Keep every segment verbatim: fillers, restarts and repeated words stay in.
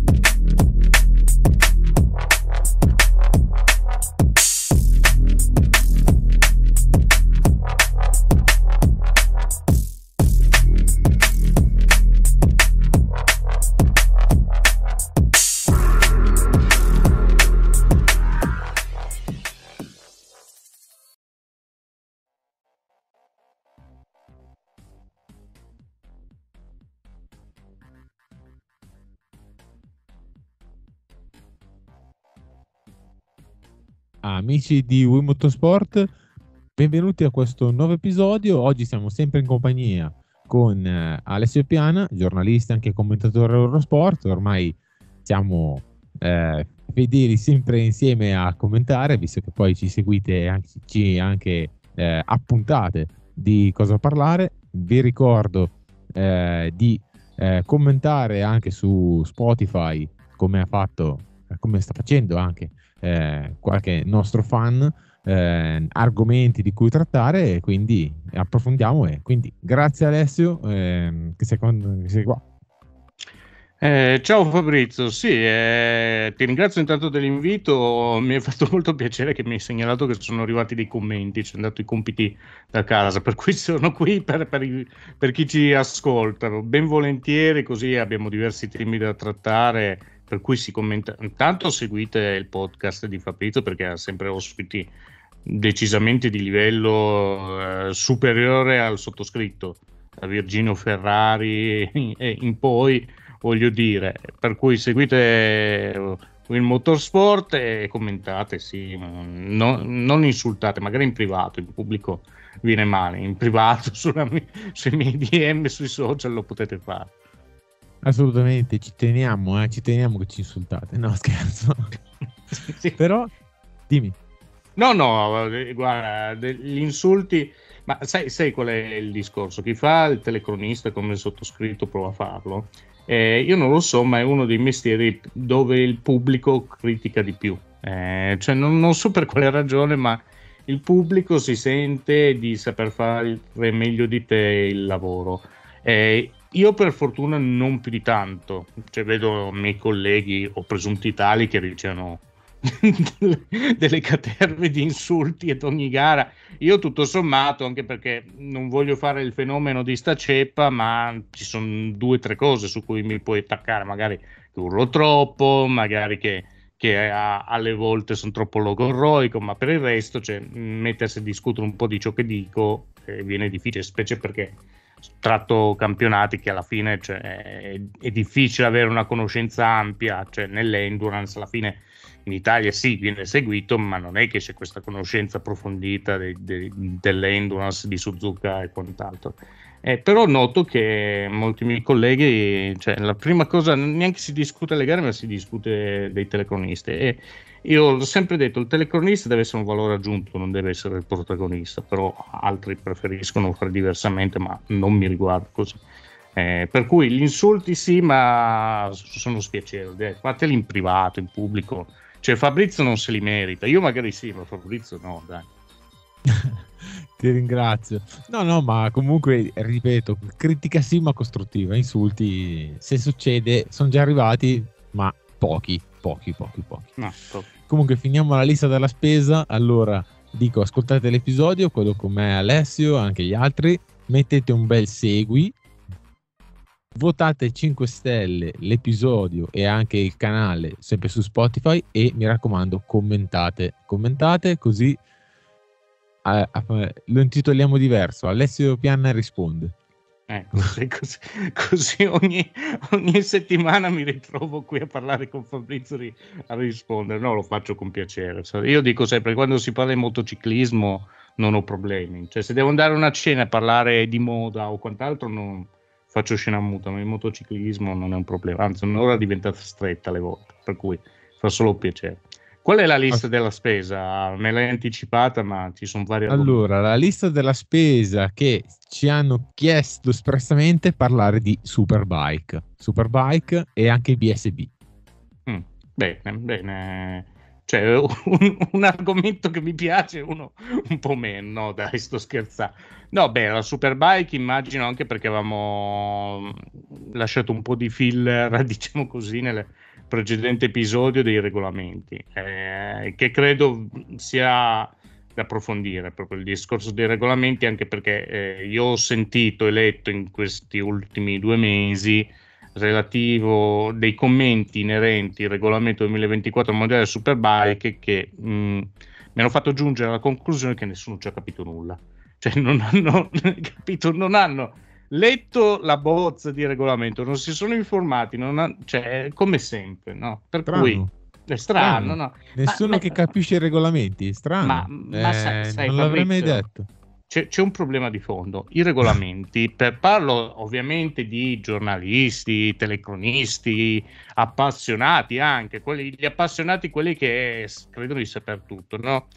Amici di Wii Motorsport, benvenuti a questo nuovo episodio. Oggi siamo sempre in compagnia con eh, Alessio Piana, giornalista e anche commentatore Eurosport. Ormai siamo eh, fedeli sempre insieme a commentare, visto che poi ci seguite anche, ci anche eh, appuntate di cosa parlare. Vi ricordo eh, di eh, commentare anche su Spotify, come ha fatto, come sta facendo anche Eh, qualche nostro fan, eh, argomenti di cui trattare, e quindi approfondiamo. E quindi grazie Alessio eh, che, sei con, che sei qua. Eh, ciao Fabrizio, sì, eh, ti ringrazio intanto dell'invito. Mi è fatto molto piacere che mi hai segnalato che sono arrivati dei commenti, ci hanno dato i compiti da casa, per cui sono qui per, per, i, per chi ci ascolta, ben volentieri, così abbiamo diversi temi da trattare, per cui si commenta. Intanto seguite il podcast di Fabrizio, perché ha sempre ospiti decisamente di livello eh, superiore al sottoscritto, da Virginio Ferrari e in poi, voglio dire, per cui seguite il Motorsport e commentate, sì, no, non insultate, magari in privato, in pubblico viene male, in privato sulla, sui miei D M, sui social lo potete fare. Assolutamente, ci teniamo, eh, ci teniamo che ci insultate. No, scherzo. Sì. Però, dimmi. No, no, guarda, gli insulti, ma sai, sai qual è il discorso? Chi fa il telecronista come il sottoscritto prova a farlo. Eh, io non lo so, ma è uno dei mestieri dove il pubblico critica di più. Eh, cioè non, non so per quale ragione, ma il pubblico si sente di saper fare meglio di te il lavoro. Eh, io per fortuna non più di tanto, cioè vedo miei colleghi o presunti tali che ricevono delle caterve di insulti ad ogni gara. Io tutto sommato, anche perché non voglio fare il fenomeno di sta ceppa, ma ci sono due o tre cose su cui mi puoi attaccare, magari che urlo troppo, magari che, che a, alle volte sono troppo logorroico, ma per il resto, cioè, mettersi a discutere un po' di ciò che dico eh, viene difficile, specie perché tratto campionati che alla fine, cioè, è, è difficile avere una conoscenza ampia, cioè nell'endurance alla fine in Italia sì, viene seguito, ma non è che c'è questa conoscenza approfondita de, de, dell'endurance di Suzuka e quant'altro. Eh, però noto che molti miei colleghi, cioè la prima cosa, neanche si discute le gare, ma si discute dei telecronisti. E io l'ho sempre detto, il telecronista deve essere un valore aggiunto, non deve essere il protagonista, però altri preferiscono fare diversamente, ma non mi riguarda così. Eh, per cui gli insulti sì, ma sono spiacevoli, eh, fateli in privato, in pubblico. Cioè Fabrizio non se li merita, io magari sì, ma Fabrizio no, dai. Ti ringrazio. No, no, ma comunque, ripeto, critica sì, ma costruttiva. Insulti, se succede, sono già arrivati, ma pochi, pochi, pochi, pochi. No, pochi. Comunque finiamo la lista della spesa. Allora, dico, ascoltate l'episodio, quello con me, Alessio, anche gli altri. Mettete un bel segui. Votate cinque stelle l'episodio e anche il canale sempre su Spotify, e mi raccomando commentate commentate così eh, eh, lo intitoliamo diverso. Alessio Piana risponde. Eh, così, così, così ogni, ogni settimana mi ritrovo qui a parlare con Fabrizio a rispondere. No, lo faccio con piacere. Io dico sempre, quando si parla di motociclismo non ho problemi, cioè se devo andare a una cena a parlare di moda o quant'altro non faccio scena muta, ma il motociclismo non è un problema, anzi un'ora è diventata stretta alle volte, per cui fa solo piacere. Qual è la lista della spesa? Me l'hai anticipata, ma ci sono varie Allora, la lista della spesa che ci hanno chiesto espressamente parlare di Superbike, Superbike e anche B S B. Mm, bene, bene. Cioè, un, un argomento che mi piace, uno un po' meno, no dai, sto scherzando. No, beh, la Superbike immagino anche perché avevamo lasciato un po' di filler, diciamo così, nelle, precedente episodio dei regolamenti, eh, che credo sia da approfondire proprio il discorso dei regolamenti, anche perché eh, io ho sentito e letto in questi ultimi due mesi relativo dei commenti inerenti al regolamento duemilaventiquattro mondiale Superbike che mh, mi hanno fatto giungere alla conclusione che nessuno ci ha capito nulla, cioè non hanno capito, non hanno letto la bozza di regolamento, non si sono informati, non ha, cioè come sempre, no? Per Strano. cui è strano, Strano. no? Nessuno Ma- che ma- capisce i regolamenti, strano. ma, ma sai, Eh, sai, non l'avrei mai Fabrizio, detto. c'è, c'è un problema di fondo. I regolamenti, per, parlo ovviamente di giornalisti, telecronisti, appassionati anche, quelli, gli appassionati, quelli che credono di saper tutto, no?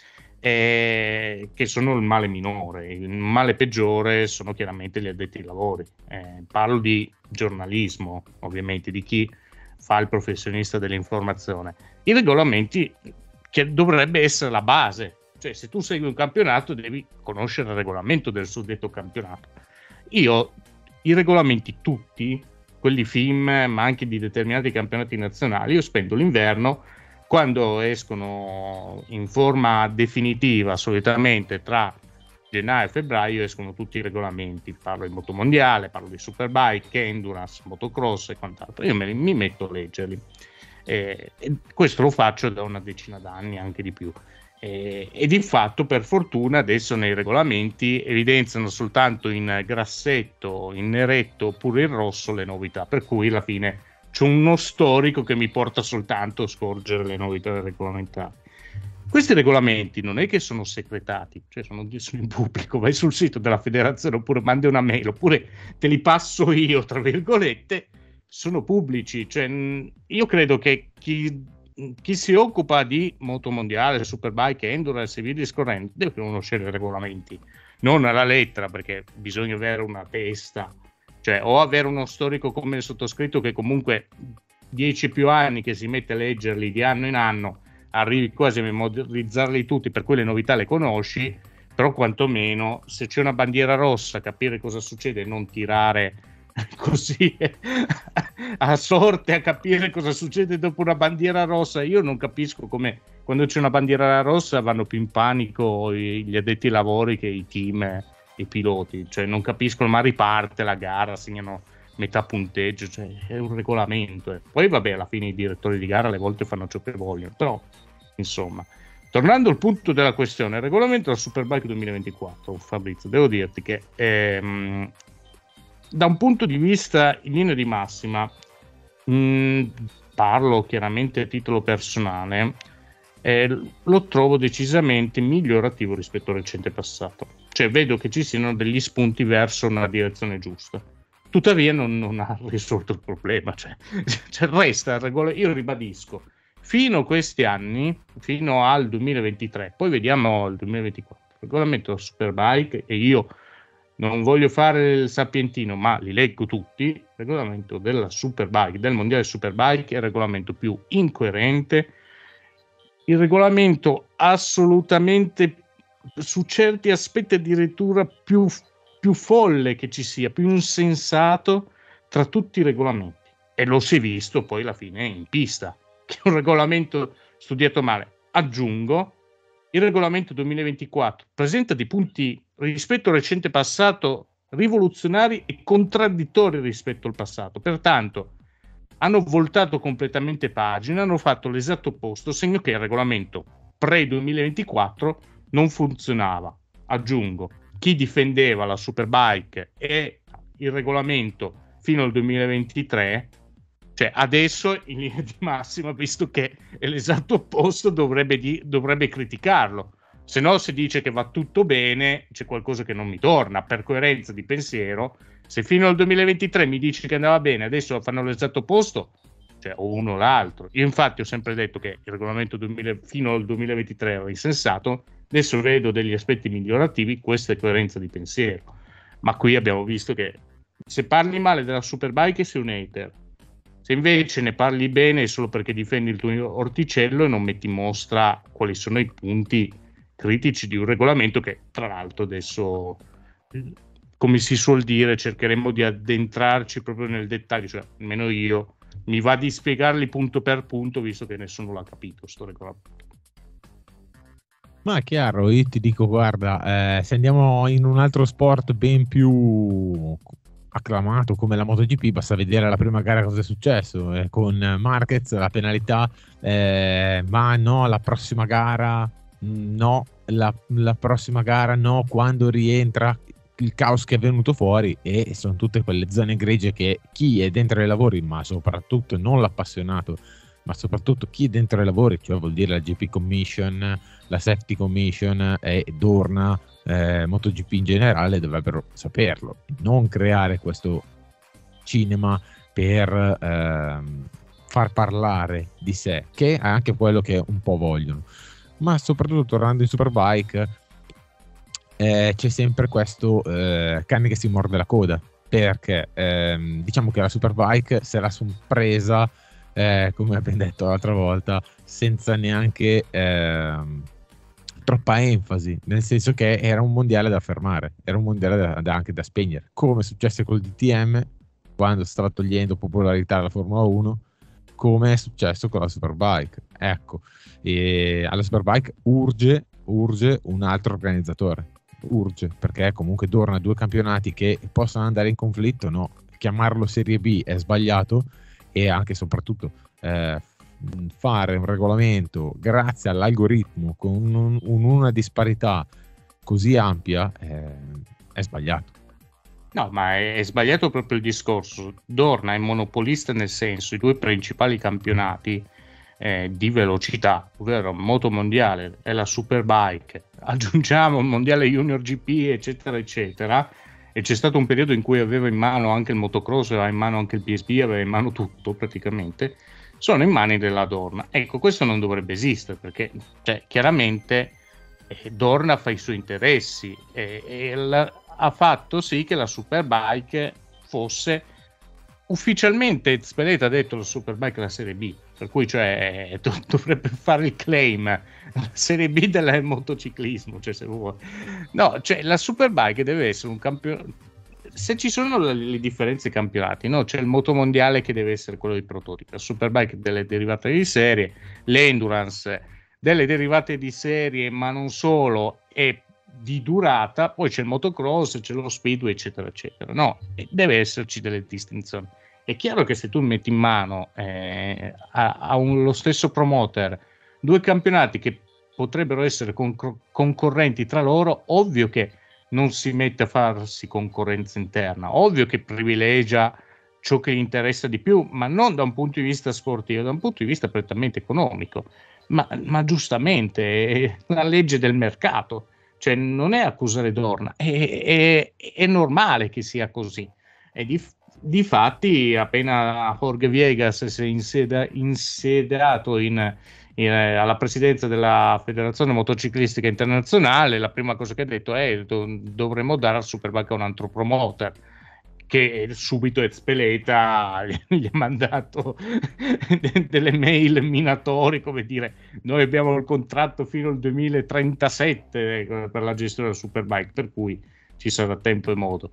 Eh, che sono il male minore. Il male peggiore sono chiaramente gli addetti ai lavori. Eh, parlo di giornalismo, ovviamente, di chi fa il professionista dell'informazione. I regolamenti, che dovrebbe essere la base, cioè se tu segui un campionato devi conoscere il regolamento del suddetto campionato. Io i regolamenti tutti, quelli F I M ma anche di determinati campionati nazionali, io spendo l'inverno quando escono in forma definitiva, solitamente tra gennaio e febbraio escono tutti i regolamenti, parlo di motomondiale, parlo di superbike, endurance, motocross e quant'altro, io me li, mi metto a leggerli. Eh, e questo lo faccio da una decina d'anni, anche di più. Eh, e di fatto, per fortuna, adesso nei regolamenti evidenziano soltanto in grassetto, in neretto oppure in rosso le novità, per cui alla fine c'è uno storico che mi porta soltanto a scorgere le novità regolamentari. Questi regolamenti non è che sono segretati, cioè sono, sono in pubblico, vai sul sito della federazione oppure mandi una mail oppure te li passo io, tra virgolette, sono pubblici. Cioè, io credo che chi, chi si occupa di motomondiale, superbike, endurance e via discorrendo deve conoscere i regolamenti, non alla lettera, perché bisogna avere una testa, cioè o avere uno storico come il sottoscritto che comunque dieci più anni che si mette a leggerli di anno in anno, arrivi quasi a memorizzarli tutti, per cui le novità le conosci, però quantomeno se c'è una bandiera rossa capire cosa succede e non tirare così a sorte a capire cosa succede dopo una bandiera rossa. Io non capisco come quando c'è una bandiera rossa vanno più in panico gli addetti ai lavori che i team e i piloti, cioè non capiscono, ma riparte la gara, segnano metà punteggio, cioè è un regolamento. Eh. Poi vabbè, alla fine i direttori di gara alle volte fanno ciò che vogliono, però insomma, tornando al punto della questione, il regolamento della Superbike duemilaventiquattro, Fabrizio, devo dirti che ehm, da un punto di vista in linea di massima, mh, parlo chiaramente a titolo personale, eh, lo trovo decisamente migliorativo rispetto al recente passato, cioè vedo che ci siano degli spunti verso una direzione giusta. Tuttavia non, non ha risolto il problema, cioè, cioè resta il regolamento. Io ribadisco, fino a questi anni, fino al duemilaventitré, poi vediamo il duemilaventiquattro, il regolamento della Superbike, e io non voglio fare il sapientino, ma li leggo tutti, il regolamento della Superbike, del mondiale Superbike, è il regolamento più incoerente, il regolamento assolutamente, su certi aspetti addirittura più più folle che ci sia, più insensato tra tutti i regolamenti, e lo si è visto poi alla fine in pista, che è un regolamento studiato male. Aggiungo, il regolamento duemilaventiquattro presenta dei punti rispetto al recente passato rivoluzionari e contraddittori rispetto al passato, pertanto hanno voltato completamente pagina, hanno fatto l'esatto opposto, segno che il regolamento pre-duemilaventiquattro non funzionava. Aggiungo, chi difendeva la Superbike e il regolamento fino al duemilaventitré, cioè adesso in linea di massima, visto che è l'esatto opposto, dovrebbe, di, dovrebbe criticarlo, se no si dice che va tutto bene, c'è qualcosa che non mi torna, per coerenza di pensiero. Se fino al duemilaventitré mi dici che andava bene, adesso fanno l'esatto opposto, cioè o uno o l'altro. Io infatti ho sempre detto che il regolamento duemila, fino al duemilaventitré era insensato, adesso vedo degli aspetti migliorativi, questa è coerenza di pensiero. Ma qui abbiamo visto che se parli male della Superbike sei un hater, se invece ne parli bene è solo perché difendi il tuo orticello e non metti in mostra quali sono i punti critici di un regolamento che tra l'altro adesso, come si suol dire, cercheremo di addentrarci proprio nel dettaglio, cioè almeno io mi va di spiegarli punto per punto, visto che nessuno l'ha capito sto regolamento. Ma è chiaro, io ti dico, guarda, eh, se andiamo in un altro sport ben più acclamato come la MotoGP, basta vedere la prima gara cosa è successo, eh, con Marquez la penalità, eh, ma no, la prossima gara no, la, la prossima gara no, quando rientra il caos che è venuto fuori, e sono tutte quelle zone grigie che chi è dentro ai lavori, ma soprattutto non l'appassionato, ma soprattutto chi è dentro ai lavori, cioè vuol dire la G P Commission, la Safety Commission e Dorna, eh, MotoGP in generale, dovrebbero saperlo, non creare questo cinema per ehm, far parlare di sé, che è anche quello che un po' vogliono. Ma soprattutto tornando in Superbike, eh, c'è sempre questo eh, cane che si morde la coda, perché ehm, diciamo che la Superbike se la son presa, eh, come abbiamo detto l'altra volta, senza neanche ehm, troppa enfasi, nel senso che era un mondiale da fermare, era un mondiale da, da anche da spegnere, come successe col D T M quando stava togliendo popolarità alla Formula uno, come è successo con la Superbike. Ecco, e alla Superbike urge, urge un altro organizzatore, urge, perché comunque Dorna due campionati che possono andare in conflitto, no, chiamarlo Serie B è sbagliato, e anche e soprattutto eh, fare un regolamento grazie all'algoritmo con un, un, una disparità così ampia eh, è sbagliato. No, ma è, è sbagliato proprio il discorso. Dorna è monopolista, nel senso i due principali campionati eh, di velocità, ovvero Moto Mondiale e la Superbike, aggiungiamo il Mondiale Junior G P, eccetera eccetera, e c'è stato un periodo in cui aveva in mano anche il motocross, aveva in mano anche il P S P, aveva in mano tutto praticamente, sono in mani della Dorna. Ecco, questo non dovrebbe esistere, perché cioè, chiaramente eh, Dorna fa i suoi interessi e, e la, ha fatto sì che la Superbike fosse ufficialmente, Spinetta ha detto la Superbike è la Serie B, per cui cioè do, dovrebbe fare il claim la Serie B del motociclismo, cioè se vuoi. No, cioè la Superbike deve essere un campionato. Se ci sono le, le differenze campionati, no? C'è il motomondiale che deve essere quello dei prototipi, la Superbike delle derivate di serie, l'endurance delle derivate di serie, ma non solo, e di durata, poi c'è il motocross, c'è lo speedway, eccetera eccetera. No, e deve esserci delle distinzioni. È chiaro che se tu metti in mano eh, a, a un, lo stesso promoter due campionati che potrebbero essere con, concorrenti tra loro, ovvio che non si mette a farsi concorrenza interna, ovvio che privilegia ciò che gli interessa di più, ma non da un punto di vista sportivo, da un punto di vista prettamente economico. Ma, ma giustamente è una legge del mercato, cioè non è accusare Dorna, è, è, è normale che sia così. E di, di fatti, appena Jorge Viegas si è inseda, insediato in, in, alla presidenza della Federazione Motociclistica Internazionale, la prima cosa che ha detto è do, dovremmo dare al Superbike a un altro promoter, che subito Ezpeleta gli ha mandato delle mail minatori, come dire, noi abbiamo il contratto fino al duemilatrentasette per la gestione del Superbike, per cui ci sarà tempo e modo.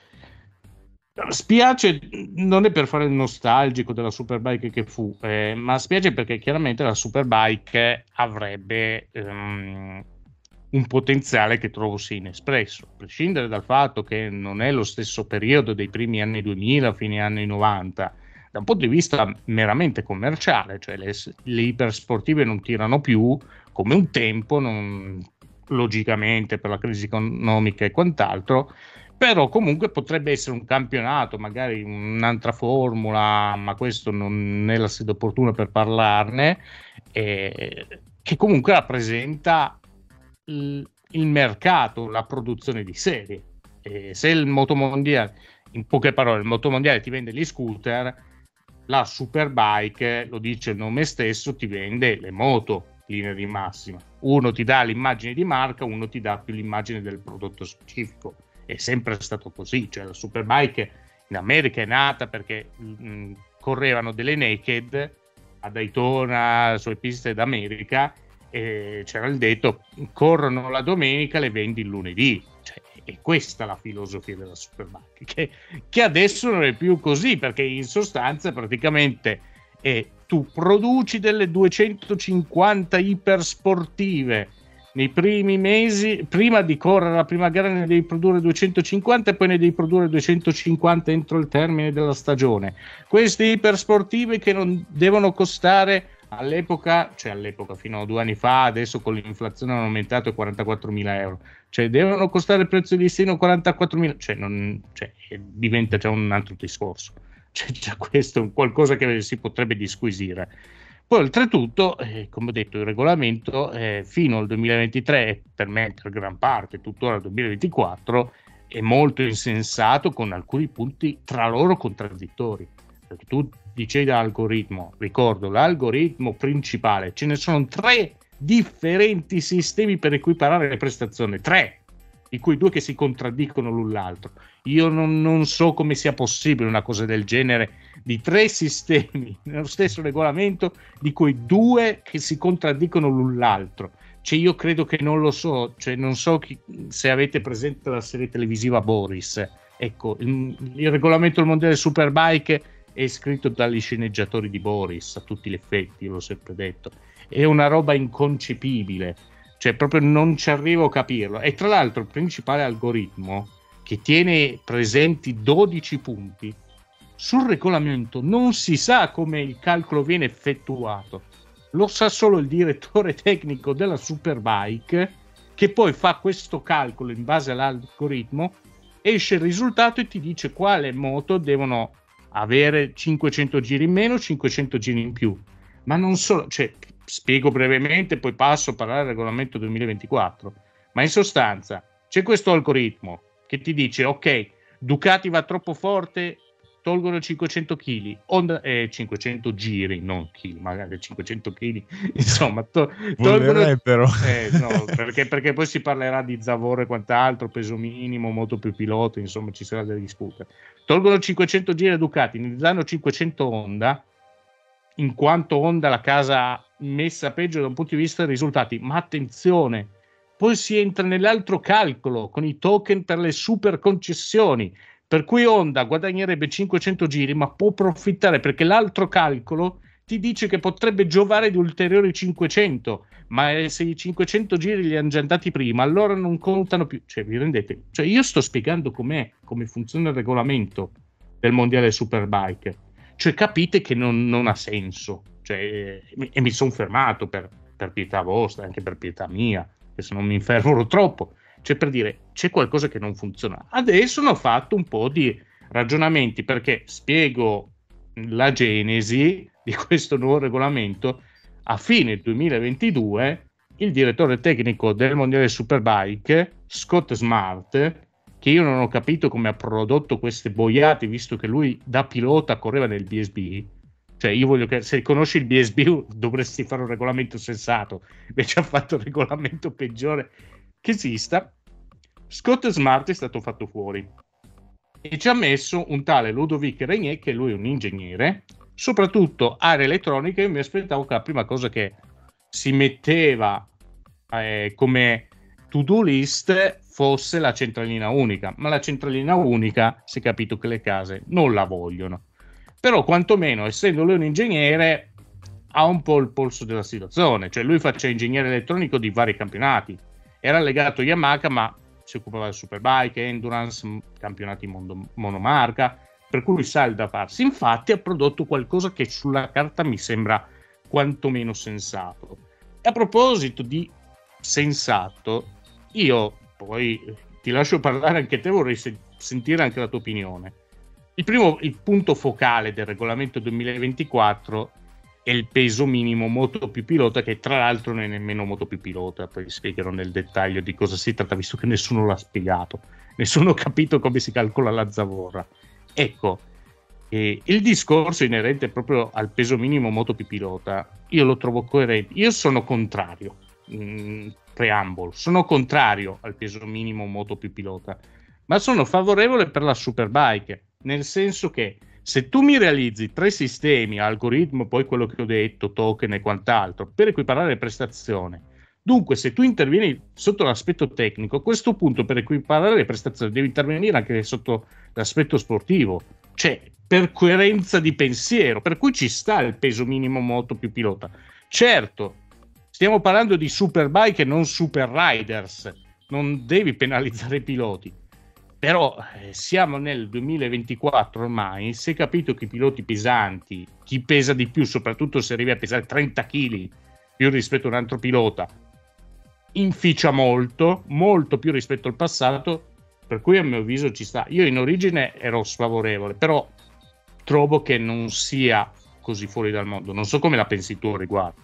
Spiace, non è per fare il nostalgico della Superbike che fu, eh, ma spiace perché chiaramente la Superbike avrebbe um, un potenziale che trovo sia inespresso, a prescindere dal fatto che non è lo stesso periodo dei primi anni duemila, fine anni novanta, da un punto di vista meramente commerciale, cioè le, le ipersportive non tirano più come un tempo, non, logicamente per la crisi economica e quant'altro, però comunque potrebbe essere un campionato, magari un'altra formula, ma questo non è la sede opportuna per parlarne, eh, che comunque rappresenta il, il mercato, la produzione di serie. Eh, se il motomondiale, in poche parole, il motomondiale ti vende gli scooter, la Superbike, lo dice il nome stesso, ti vende le moto, linea di massima. Uno ti dà l'immagine di marca, uno ti dà più l'immagine del prodotto specifico. È sempre stato così, cioè la Superbike in America è nata perché mh, correvano delle naked a Daytona, sulle piste d'America, e c'era il detto corrono la domenica, le vendi il lunedì, cioè, è questa la filosofia della Superbike, che, che adesso non è più così, perché in sostanza praticamente è, tu produci delle duecentocinquanta ipersportive nei primi mesi, prima di correre la prima gara ne devi produrre duecentocinquanta e poi ne devi produrre duecentocinquanta entro il termine della stagione. Queste ipersportive che non devono costare all'epoca, cioè all'epoca fino a due anni fa, adesso con l'inflazione hanno aumentato a quarantaquattromila euro, cioè devono costare il prezzo di listino quarantaquattromila, cioè, non, cioè diventa già un altro discorso, cioè già questo è qualcosa che si potrebbe disquisire. Poi oltretutto, eh, come ho detto, il regolamento eh, fino al duemilaventitré, per me per gran parte tuttora al duemilaventiquattro, è molto insensato, con alcuni punti tra loro contraddittori, perché tu dicevi l'algoritmo, ricordo l'algoritmo principale, ce ne sono tre differenti sistemi per equiparare le prestazioni, tre, di cui due che si contraddicono l'un l'altro. Io non, non so come sia possibile una cosa del genere, di tre sistemi nello stesso regolamento, di cui due che si contraddicono l'un l'altro. Cioè io credo che non lo so, cioè non so chi, se avete presente la serie televisiva Boris, ecco, il, il regolamento del mondiale Superbike è scritto dagli sceneggiatori di Boris, a tutti gli effetti, l'ho sempre detto, è una roba inconcepibile, cioè proprio non ci arrivo a capirlo. E tra l'altro il principale algoritmo, che tiene presenti dodici punti, sul regolamento non si sa come il calcolo viene effettuato, lo sa solo il direttore tecnico della Superbike, che poi fa questo calcolo in base all'algoritmo, esce il risultato e ti dice quale moto devono avere cinquecento giri in meno, cinquecento giri in più. Ma non solo, cioè, spiego brevemente, poi passo a parlare del regolamento duemilaventiquattro, ma in sostanza c'è questo algoritmo che ti dice ok, Ducati va troppo forte, tolgono cinquecento chili, Honda, eh, cinquecento giri, non chili, magari cinquecento chili, insomma, to- tolgono, eh, no, perché, perché poi si parlerà di Zavoro e quant'altro, peso minimo, moto più pilota, insomma ci sarà da discutere. Tolgono cinquecento giri a Ducati, ne danno cinquecento Honda, in quanto Honda la casa messa peggio da un punto di vista dei risultati, ma attenzione, poi si entra nell'altro calcolo con i token per le super concessioni, per cui Honda guadagnerebbe cinquecento giri, ma può approfittare perché l'altro calcolo ti dice che potrebbe giovare di ulteriori cinquecento, ma se i cinquecento giri li hanno già andati prima, allora non contano più. Cioè, vi rendete? Cioè, io sto spiegando com'è, come funziona il regolamento del mondiale Superbike. Cioè, capite che non, non ha senso. Cioè, e mi sono fermato per, per pietà vostra, anche per pietà mia, che se non mi infervoro troppo. Cioè, per dire, c'è qualcosa che non funziona. Adesso ho fatto un po' di ragionamenti, perché spiego la genesi di questo nuovo regolamento. A fine duemilaventidue il direttore tecnico del mondiale Superbike, Scott Smart, che io non ho capito come ha prodotto queste boiate, visto che lui da pilota correva nel B S B. Cioè, io voglio che, se conosci il B S B dovresti fare un regolamento sensato, invece ha fatto il regolamento peggiore che esista. Scott Smart è stato fatto fuori e ci ha messo un tale Ludovic Regnier, che lui è un ingegnere, soprattutto area elettronica. Io mi aspettavo che la prima cosa che si metteva eh, come to-do list fosse la centralina unica, ma la centralina unica si è capito che le case non la vogliono. Però quantomeno, essendo lui un ingegnere, ha un po' il polso della situazione. Cioè, lui faceva ingegnere elettronico di vari campionati, era legato a Yamaha, ma si occupava del Superbike, Endurance, campionati mondo, monomarca, per cui sa il da farsi. Infatti ha prodotto qualcosa che sulla carta mi sembra quantomeno sensato. E a proposito di sensato, io poi ti lascio parlare anche te, vorrei se- sentire anche la tua opinione. Il primo, il punto focale del regolamento duemilaventiquattro è il peso minimo moto più pilota, che tra l'altro non è nemmeno moto più pilota. Poi spiegherò nel dettaglio di cosa si tratta, visto che nessuno l'ha spiegato, nessuno ha capito come si calcola la zavorra. Ecco, eh, il discorso inerente proprio al peso minimo moto più pilota io lo trovo coerente. Io sono contrario, mh, preambolo, sono contrario al peso minimo moto più pilota, ma sono favorevole per la Superbike, nel senso che se tu mi realizzi tre sistemi, algoritmo, poi quello che ho detto, token e quant'altro, per equiparare le prestazioni, Dunque, se tu intervieni sotto l'aspetto tecnico, a questo punto per equiparare le prestazioni devi intervenire anche sotto l'aspetto sportivo, cioè per coerenza di pensiero, per cui ci sta il peso minimo moto più pilota. Certo, stiamo parlando di superbike e non super riders, non devi penalizzare i piloti, però eh, siamo nel duemilaventiquattro ormai, si è capito che i piloti pesanti, chi pesa di più, soprattutto se arrivi a pesare trenta chili più rispetto a un altro pilota, inficia molto, molto più rispetto al passato, per cui a mio avviso ci sta. Io in origine ero sfavorevole, però trovo che non sia così fuori dal mondo. Non so come la pensi tu al riguardo.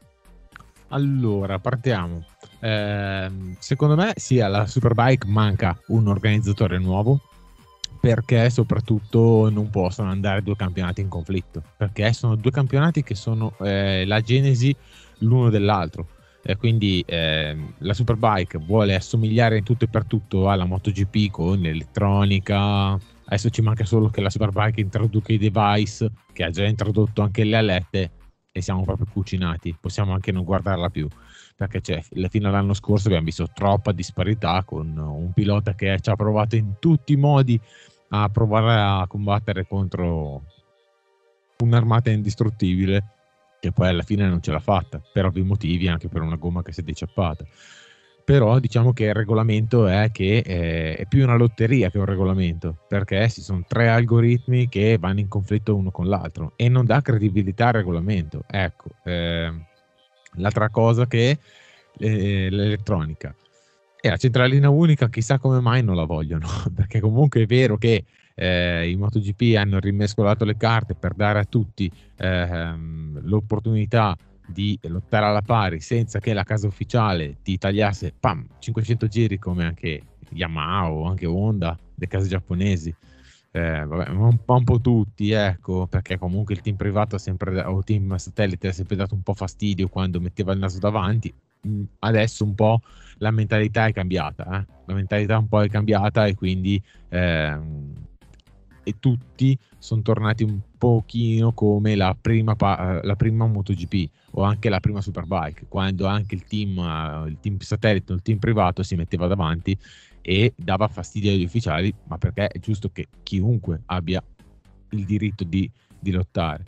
Allora, partiamo. Eh, secondo me, sì, alla Superbike manca un organizzatore nuovo, perché soprattutto non possono andare due campionati in conflitto, perché sono due campionati che sono eh, la genesi l'uno dell'altro. Eh, quindi eh, la Superbike vuole assomigliare in tutto e per tutto alla MotoGP con l'elettronica. Adesso ci manca solo che la Superbike introduca i device, che ha già introdotto anche le alette, e siamo proprio cucinati. Possiamo anche non guardarla più, perché c'è, fino all'anno scorso abbiamo visto troppa disparità con un pilota che ci ha provato in tutti i modi a provare a combattere contro un'armata indistruttibile, che poi alla fine non ce l'ha fatta per ovvi motivi, anche per una gomma che si è deciappata. Però diciamo che il regolamento è che eh, è più una lotteria che un regolamento, perché ci sono tre algoritmi che vanno in conflitto uno con l'altro e non dà credibilità al regolamento. Ecco, eh, l'altra cosa che eh, l'elettronica e la centralina unica, chissà come mai non la vogliono, perché comunque è vero che eh, i MotoGP hanno rimescolato le carte per dare a tutti ehm, l'opportunità di lottare alla pari senza che la casa ufficiale ti tagliasse pam, cinquecento giri, come anche Yamaha o anche Honda, le case giapponesi. Eh, vabbè, un po', un po' tutti, ecco, perché comunque il team privato ha sempre, o team satellite ha sempre dato un po' fastidio quando metteva il naso davanti. Adesso un po' la mentalità è cambiata, eh? la mentalità un po' è cambiata e quindi ehm, e tutti sono tornati un pochino come la prima, pa- la prima MotoGP o anche la prima Superbike, quando anche il team, uh, il team satellite o il team privato si metteva davanti e dava fastidio agli ufficiali, ma perché è giusto che chiunque abbia il diritto di, di lottare.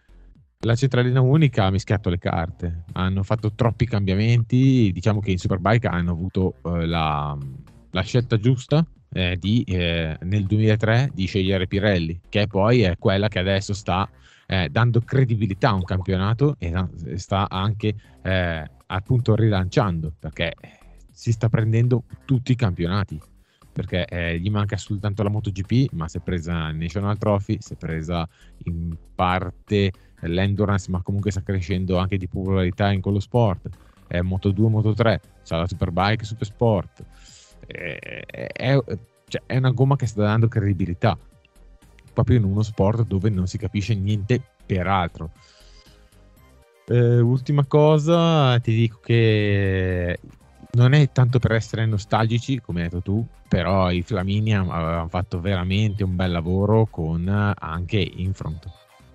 La centralina unica ha mischiato le carte, hanno fatto troppi cambiamenti, diciamo che in Superbike hanno avuto eh, la, la scelta giusta eh, di, eh, nel duemilatré di scegliere Pirelli, che poi è quella che adesso sta eh, dando credibilità a un campionato e sta anche eh, appunto rilanciando, perché si sta prendendo tutti i campionati, perché eh, gli manca soltanto la MotoGP, ma si è presa National Trophy, si è presa in parte l'Endurance, ma comunque sta crescendo anche di popolarità in quello sport. È Moto due, Moto tre, c'è la Superbike, Super Sport. È, è, cioè, è una gomma che sta dando credibilità proprio in uno sport dove non si capisce niente peraltro. Eh, ultima cosa, ti dico che non è tanto per essere nostalgici, come hai detto tu, però i Flamini avevano fatto veramente un bel lavoro con anche Infront.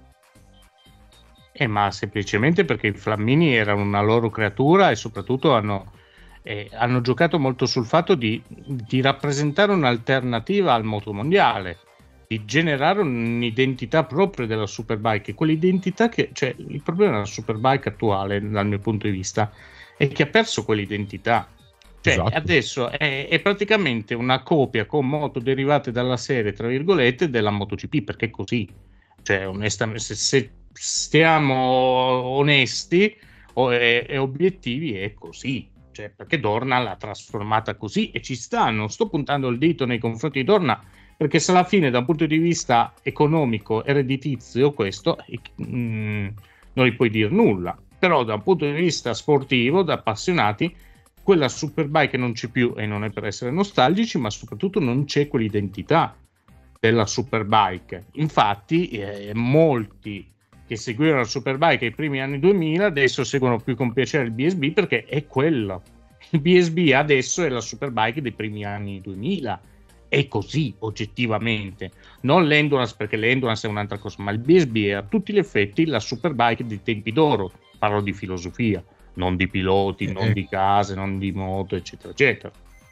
Eh, ma semplicemente perché i Flammini erano una loro creatura e soprattutto hanno, eh, hanno giocato molto sul fatto di, di rappresentare un'alternativa al moto mondiale, di generare un'identità propria della Superbike, quell'identità che, cioè, il problema della Superbike attuale, dal mio punto di vista, è che ha perso quell'identità. Cioè, esatto. Adesso è, è praticamente una copia con moto derivate dalla serie, tra virgolette, della MotoGP, perché è così. Cioè, onestamente, se, se stiamo onesti o, e, e obiettivi, è così. Cioè, perché Dorna l'ha trasformata così e ci sta. Non sto puntando il dito nei confronti di Dorna, perché se alla fine, da un punto di vista economico e redditizio, questo mh, non gli puoi dire nulla. Però da un punto di vista sportivo, da appassionati, quella Superbike non c'è più, e non è per essere nostalgici, ma soprattutto non c'è quell'identità della Superbike. Infatti eh, molti che seguivano la Superbike ai primi anni duemila adesso seguono più con piacere il B S B, perché è quello. Il B S B adesso è la Superbike dei primi anni duemila, è così oggettivamente, non l'Endurance, perché l'Endurance è un'altra cosa, ma il B S B è a tutti gli effetti la Superbike dei tempi d'oro. Parlo di filosofia, non di piloti, non eh, di case, non di moto, eccetera, eccetera.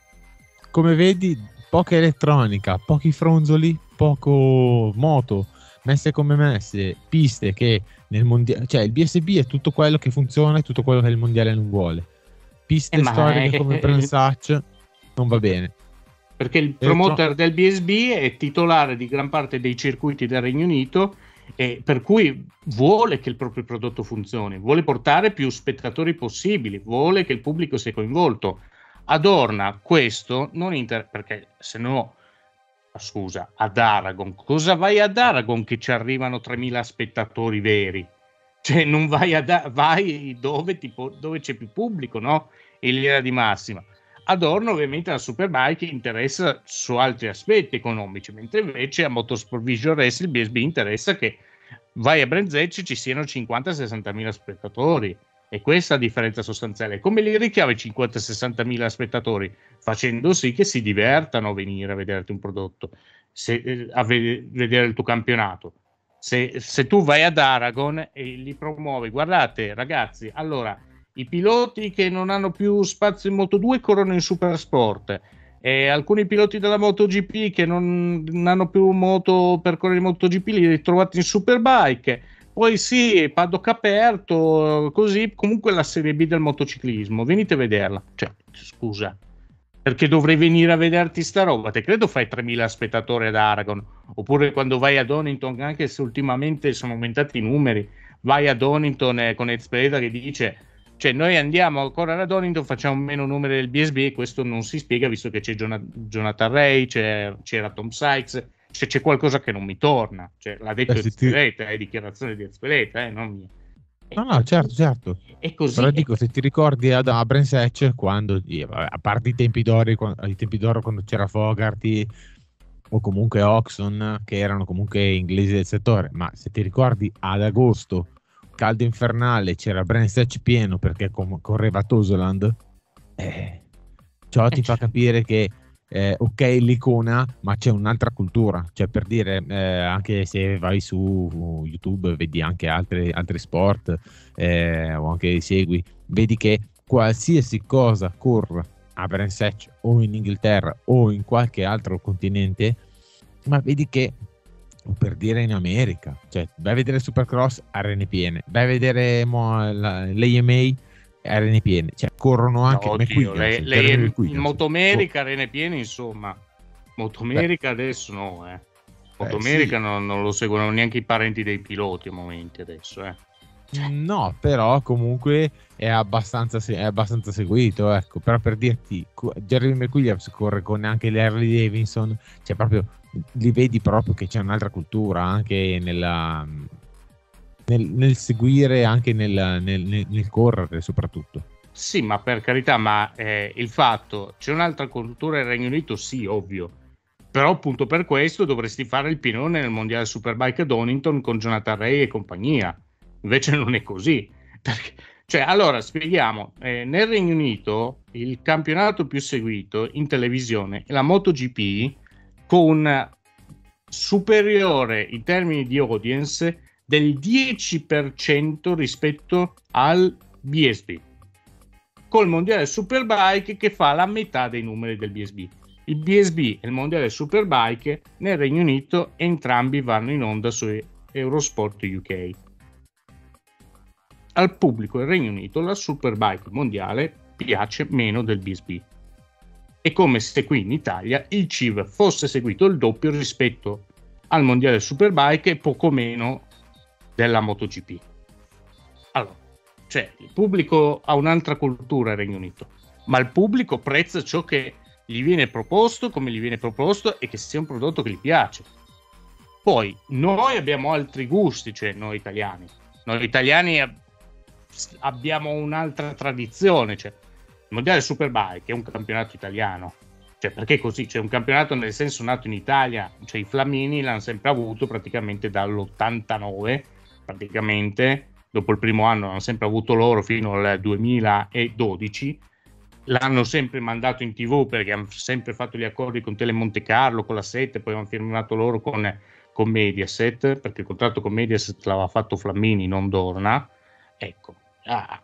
Come vedi, poca elettronica, pochi fronzoli, poco moto, messe come messe, piste che nel mondiale, cioè il B S B è tutto quello che funziona e tutto quello che il mondiale non vuole. Piste Eh, ma storiche è- come Brands Hatch non va bene. perché il Elettro- promoter del B S B è titolare di gran parte dei circuiti del Regno Unito e per cui vuole che il proprio prodotto funzioni, vuole portare più spettatori possibili, vuole che il pubblico sia coinvolto. Adorna questo non inter- perché se no, scusa, ad Aragon, cosa vai ad Aragon che ci arrivano tremila spettatori veri? Cioè non vai, ad, vai dove, tipo, dove c'è più pubblico, no? In linea di massima. Adorno ovviamente la Superbike interessa su altri aspetti economici, mentre invece a Motorsport Visual Race il B S B interessa che vai a Brenzecci ci siano cinquanta sessanta mila spettatori, e questa è la differenza sostanziale. Come li richiami cinquanta sessanta mila spettatori? Facendo sì che si divertano a venire a vederti un prodotto, se, eh, a ve- vedere il tuo campionato. Se, se tu vai ad Aragon e li promuovi, guardate ragazzi, allora i piloti che non hanno più spazio in Moto due corrono in Supersport, e alcuni piloti della MotoGP che non, non hanno più moto per correre in MotoGP li ritrovate in Superbike. Poi sì, paddock aperto, così comunque la Serie B del motociclismo, venite a vederla. Cioè, scusa, perché dovrei venire a vederti sta roba? Te credo fai tremila spettatori ad Aragon, oppure quando vai a Donington, anche se ultimamente sono aumentati i numeri, vai a Donington eh, con Ezpeleta che dice, cioè noi andiamo a correre a Donington, facciamo meno numeri del B S B, e questo non si spiega visto che c'è Jonathan, Jonathan Ray, c'è, c'era Tom Sykes, cioè c'è qualcosa che non mi torna, cioè, l'ha detto eh, se ti- Ezpeleta, è dichiarazione di Ezpeleta, eh, non mia. No, E, no, e certo, così, certo. e così Però è dico, se ti ricordi ad a Brands Hatch, quando, eh, vabbè, a parte i tempi d'oro, quan- i tempi d'oro quando c'era Fogarty o comunque Oxon, che erano comunque inglesi del settore, ma se ti ricordi ad agosto, caldo infernale, c'era Brands Hatch pieno perché com- correva Toseland, eh, ciò eh, ti fa capire che eh, ok l'icona, ma c'è un'altra cultura, cioè per dire, eh, anche se vai su YouTube vedi anche altri, altri sport eh, o anche segui, vedi che qualsiasi cosa corra a Brands Hatch o in Inghilterra o in qualche altro continente, ma vedi che, o per dire in America, cioè vai a vedere Supercross, arene piene, vai a vedere mo, la, l'A M A, arene piene, cioè corrono no, anche oddio, lei, McQuiggan, lei è Jeremy in McQuiggan, Motomerica, Rene Pieni, insomma. beh, Motomerica adesso no, eh. eh, Motomerica sì. non, non lo seguono neanche i parenti dei piloti a momenti adesso, eh. Cioè, No, però comunque è abbastanza, se- è abbastanza seguito, ecco. Però per dirti, co- Jeremy McWilliams corre con anche l'Harley Davidson, cioè proprio li vedi proprio che c'è un'altra cultura anche nella, nel, nel seguire, anche nel, nel- nel- nel correre soprattutto. sì, ma per carità, ma eh, il fatto, c'è un'altra cultura nel Regno Unito, sì, ovvio. Però appunto per questo dovresti fare il pinone nel Mondiale Superbike a Donington con Jonathan Ray e compagnia. Invece non è così. Perché, cioè, allora, spieghiamo. Eh, nel Regno Unito il campionato più seguito in televisione è la MotoGP, con superiore in termini di audience del dieci per cento rispetto al B S B, col mondiale Superbike che fa la metà dei numeri del B S B. Il B S B e il mondiale Superbike nel Regno Unito entrambi vanno in onda su Eurosport U K. Al pubblico del Regno Unito la Superbike mondiale piace meno del B S B. È come se qui in Italia il C I V fosse seguito il doppio rispetto al mondiale Superbike e poco meno della MotoGP. Allora, cioè, il pubblico ha un'altra cultura al Regno Unito, ma il pubblico prezza ciò che gli viene proposto, come gli viene proposto, e che sia un prodotto che gli piace. Poi noi abbiamo altri gusti, cioè noi italiani. Noi italiani ab- abbiamo un'altra tradizione, cioè il mondiale Superbike è un campionato italiano. Cioè, perché così? C'è un campionato nel senso nato in Italia, cioè i Flamini l'hanno sempre avuto praticamente dall'ottantanove, praticamente dopo il primo anno hanno sempre avuto loro fino al duemiladodici, l'hanno sempre mandato in tv perché hanno sempre fatto gli accordi con Telemonte Carlo, con la sette, poi hanno firmato loro con, con Mediaset, perché il contratto con Mediaset l'aveva fatto Flammini, non Dorna. Ecco, ah,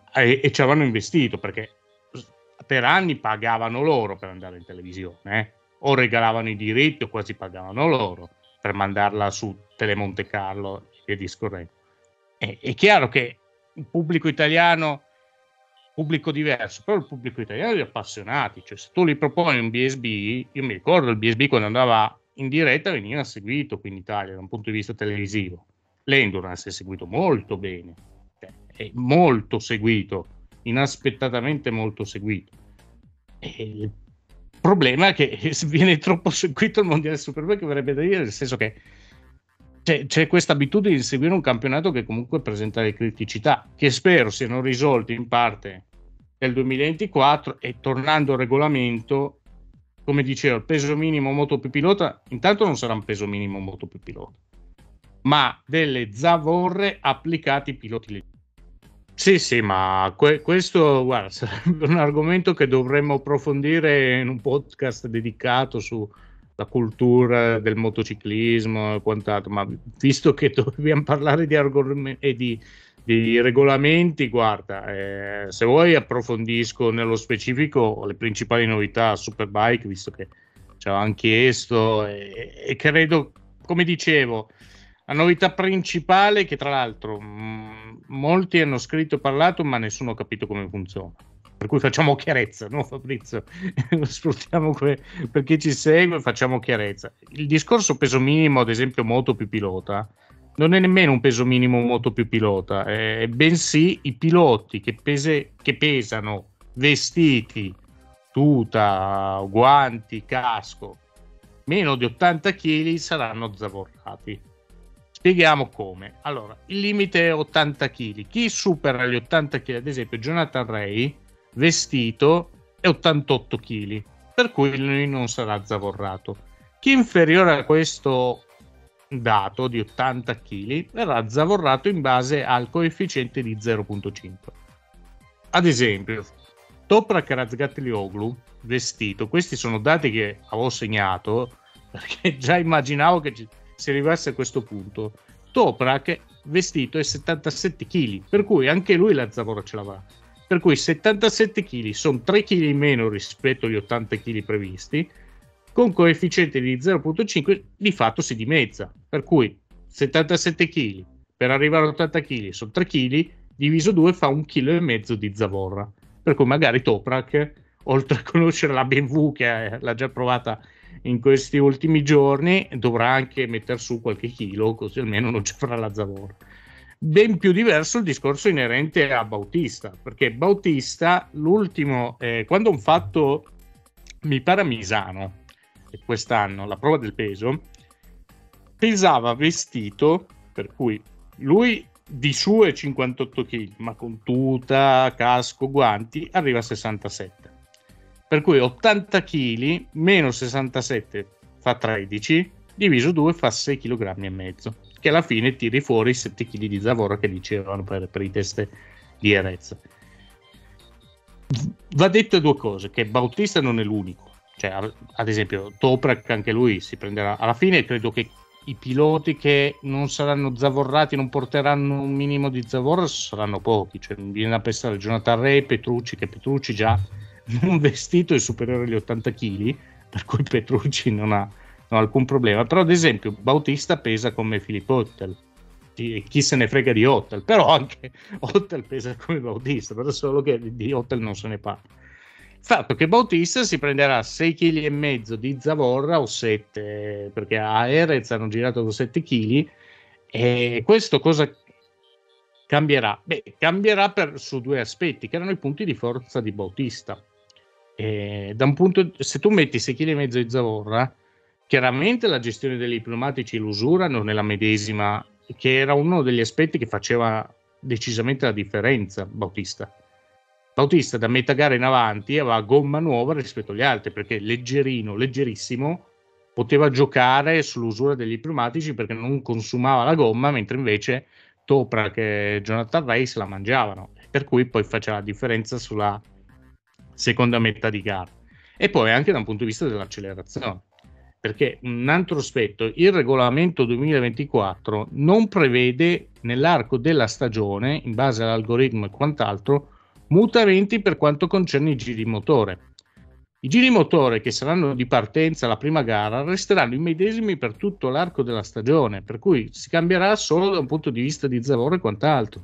e, e ci avevano investito, perché per anni pagavano loro per andare in televisione, eh? O regalavano i diritti o quasi pagavano loro per mandarla su Telemonte Carlo e discorrendo. È, è chiaro che il pubblico italiano, pubblico diverso, però il pubblico italiano è di appassionati, cioè se tu gli proponi un B S B, io mi ricordo il B S B quando andava in diretta veniva seguito qui in Italia da un punto di vista televisivo. L'Endurance è seguito molto bene, cioè, è molto seguito, inaspettatamente molto seguito. E il problema è che viene troppo seguito il mondiale Superbike, che vorrebbe dire, nel senso che c'è, c'è questa abitudine di seguire un campionato che comunque presenta le criticità, che spero siano risolte in parte nel duemilaventiquattro, e tornando al regolamento, come dicevo, il peso minimo motopilota intanto non sarà un peso minimo motopilota, ma delle zavorre applicate ai piloti leggeri. Sì, sì, ma que- questo, guarda, sarebbe un argomento che dovremmo approfondire in un podcast dedicato sulla cultura del motociclismo e quant'altro, ma visto che dobbiamo parlare di argomenti e di, di regolamenti, guarda, eh, se vuoi approfondisco nello specifico le principali novità Superbike, visto che ci avevano chiesto, e, e credo, come dicevo, la novità principale, che tra l'altro mh, molti hanno scritto e parlato, ma nessuno ha capito come funziona. Per cui facciamo chiarezza, no Fabrizio? Sfruttiamo que- per chi ci segue, facciamo chiarezza. Il discorso peso minimo, ad esempio moto più pilota, non è nemmeno un peso minimo moto più pilota, eh, bensì i piloti che, pese- che pesano vestiti, tuta, guanti, casco, meno di ottanta chili saranno zavorrati. Spieghiamo come. Allora, il limite è ottanta chili. Chi supera gli ottanta chili, ad esempio Jonathan Rea, vestito, è ottantotto chili, per cui lui non sarà zavorrato. Chi è inferiore a questo dato di ottanta chili verrà zavorrato in base al coefficiente di zero virgola cinque. Ad esempio, Toprak Razgatlioglu, vestito, questi sono dati che avevo segnato, perché già immaginavo che ci si arrivasse a questo punto. Toprak vestito è settantasette chili, per cui anche lui la zavorra ce l'avrà, per cui settantasette chili sono tre chili in meno rispetto agli ottanta chili previsti, con coefficiente di zero virgola cinque di fatto si dimezza, per cui settantasette chili per arrivare a ottanta chili sono tre chili, diviso due fa un chilo e mezzo di zavorra, per cui magari Toprak, oltre a conoscere la B M W che l'ha già provata in questi ultimi giorni, dovrà anche mettere su qualche chilo, così almeno non ci farà la zavorra. Ben più diverso il discorso inerente a Bautista, perché Bautista l'ultimo, eh, quando hanno fatto, mi pare a Misano quest'anno, la prova del peso, pesava vestito, per cui lui di su è cinquantotto chili, ma con tuta, casco, guanti arriva a sessantasette. Per cui ottanta chili meno sessantasette fa tredici, diviso due fa sei virgola cinque kg, che alla fine tiri fuori sette chili di zavorra che dicevano per, per i test di Erez. Va detto due cose, che Bautista non è l'unico, cioè ad esempio Toprak anche lui si prenderà, alla fine credo che i piloti che non saranno zavorrati, non porteranno un minimo di zavorra, saranno pochi, cioè viene a pensare Jonathan Rea, Petrucci, che Petrucci già un vestito è superiore agli ottanta chili, per cui Petrucci non ha, non ha alcun problema. Però ad esempio Bautista pesa come Filippo Ottel, chi se ne frega di Ottel, però anche Ottel pesa come Bautista, però solo che di Ottel non se ne parla. Il fatto che Bautista si prenderà sei chili e mezzo di zavorra o sette, perché a Erez hanno girato con sette chili, e questo cosa cambierà? Beh, cambierà per, su due aspetti, che erano i punti di forza di Bautista. E da un punto, se tu metti sei chili e mezzo di zavorra, chiaramente la gestione degli pneumatici, l'usura non è la medesima, che era uno degli aspetti che faceva decisamente la differenza Bautista. Bautista da metà gara in avanti aveva gomma nuova rispetto agli altri, perché leggerino, leggerissimo, poteva giocare sull'usura degli pneumatici perché non consumava la gomma, mentre invece Toprak e Jonathan Rea se la mangiavano, per cui poi faceva la differenza sulla seconda metà di gara. E poi anche da un punto di vista dell'accelerazione, perché un altro aspetto, il regolamento duemilaventiquattro non prevede nell'arco della stagione, in base all'algoritmo e quant'altro, mutamenti per quanto concerne i giri motore. I giri motore che saranno di partenza alla prima gara resteranno i medesimi per tutto l'arco della stagione, per cui si cambierà solo da un punto di vista di Zavor e quant'altro.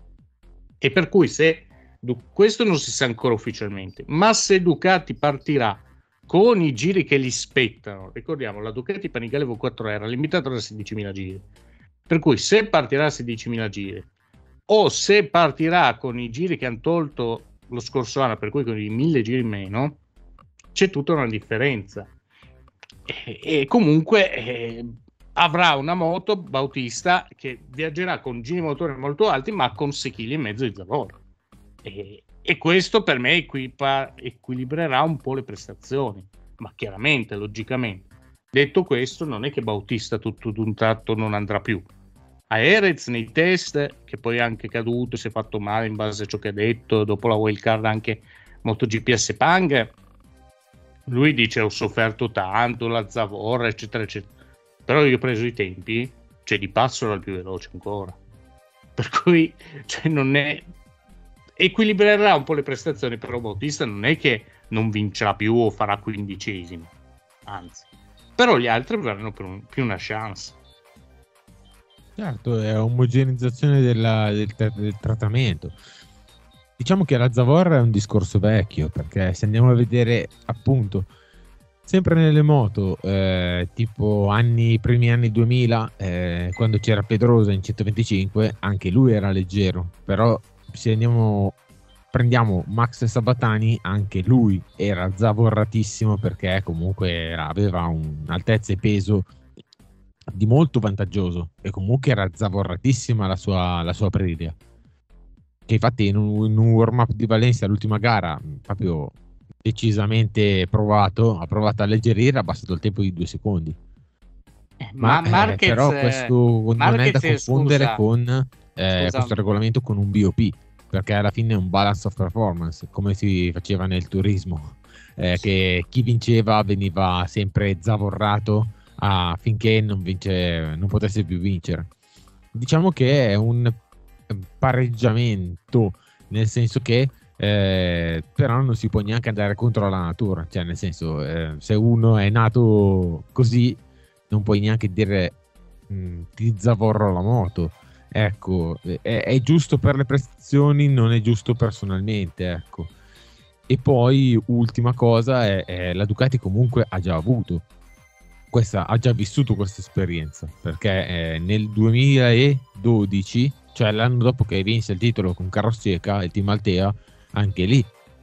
E per cui se questo non si sa ancora ufficialmente, ma se Ducati partirà con i giri che gli spettano, ricordiamo la Ducati Panigale V quattro era limitata da sedicimila giri, per cui se partirà a sedicimila giri o se partirà con i giri che hanno tolto lo scorso anno, per cui con i mille giri in meno, c'è tutta una differenza. E, e comunque eh, avrà una moto Bautista che viaggerà con giri motore molto alti, ma con sei chili e mezzo di Zavor. E, e questo per me equipa, equilibrerà un po' le prestazioni, ma chiaramente, logicamente. Detto questo, non è che Bautista tutto d'un tratto non andrà più. A Erez nei test, che poi è anche caduto, si è fatto male in base a ciò che ha detto, dopo la wildcard anche MotoGP a Sepang, lui dice ho sofferto tanto, la Zavor, eccetera, eccetera. Però io ho preso i tempi, cioè di passo era il più veloce ancora. Per cui, cioè, non è... equilibrerà un po' le prestazioni, però Bautista non è che non vincerà più o farà quindicesimo, anzi. Però gli altri avranno più, più una chance. Certo, è omogenizzazione della, del, del trattamento. Diciamo che la Zavor è un discorso vecchio, perché se andiamo a vedere appunto sempre nelle moto eh, tipo anni primi anni duemila, eh, quando c'era Pedrosa in centoventicinque, anche lui era leggero, però se andiamo prendiamo Max Sabatani, anche lui era zavorratissimo, perché comunque era, aveva un'altezza e peso di molto vantaggioso, e comunque era zavorratissima la sua, la sua Aprilia, che infatti in un, in un warm up di Valencia l'ultima gara proprio decisamente provato, ha provato a alleggerire, ha abbassato il tempo di due secondi. Ma, ma Marquez, eh, però questo Marquez non è da confondere scusa, con eh, questo regolamento con un B O P, perché alla fine è un balance of performance, come si faceva nel turismo, eh, sì. Che chi vinceva veniva sempre zavorrato affinché non, vince, non potesse più vincere. Diciamo che è un pareggiamento, nel senso che eh, però non si può neanche andare contro la natura, cioè nel senso eh, se uno è nato così non puoi neanche dire mh, ti zavorro la moto, ecco, è, è giusto per le prestazioni, non è giusto personalmente, ecco. E poi ultima cosa è, è la Ducati comunque ha già avuto questa, ha già vissuto questa esperienza, perché eh, nel duemiladodici, cioè l'anno dopo che vinse il titolo con Carlos Checa, il team Altea, anche lì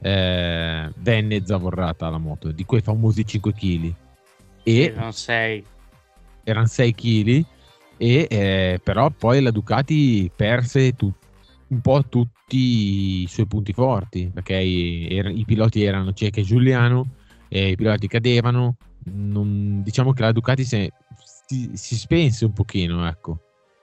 eh, venne zavorrata la moto di quei famosi cinque chili, e erano sei erano sei chili, e eh, però poi la Ducati perse tu, un po' tutti i suoi punti forti, perché i, er, i piloti erano Checa e Giuliano, e i piloti cadevano. Non, diciamo che la Ducati si, si, si spense un pochino, ecco.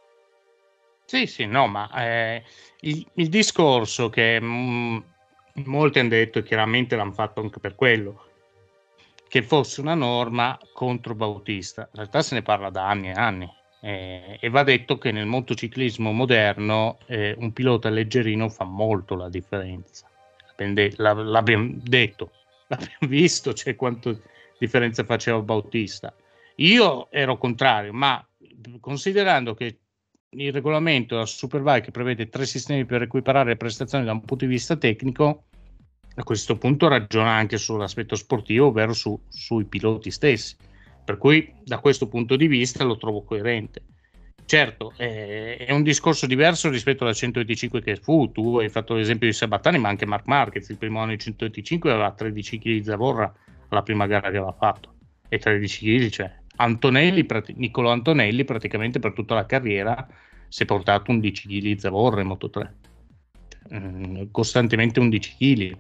Sì, sì, no, ma eh, il, il discorso che mh, molti hanno detto, e chiaramente l'hanno fatto anche per quello, che fosse una norma contro Bautista. In realtà se ne parla da anni e anni, eh, e va detto che nel motociclismo moderno eh, un pilota alleggerino fa molto la differenza. L'abbiamo detto, l'abbiamo visto, cioè quanto differenza faceva Bautista. Io ero contrario, ma considerando che il regolamento della Superbike prevede tre sistemi per equiparare le prestazioni da un punto di vista tecnico, a questo punto ragiona anche sull'aspetto sportivo, ovvero su, sui piloti stessi, per cui da questo punto di vista lo trovo coerente. Certo, eh, è un discorso diverso rispetto alla centoventicinque che fu. Tu hai fatto l'esempio di Sabatani, ma anche Marc Marquez il primo anno di centoventicinque aveva tredici chili di zavorra alla prima gara che aveva fatto, e tredici chili, cioè Antonelli, Niccolò Antonelli praticamente per tutta la carriera si è portato undici chili di zavorra in Moto tre, mm, costantemente undici chili,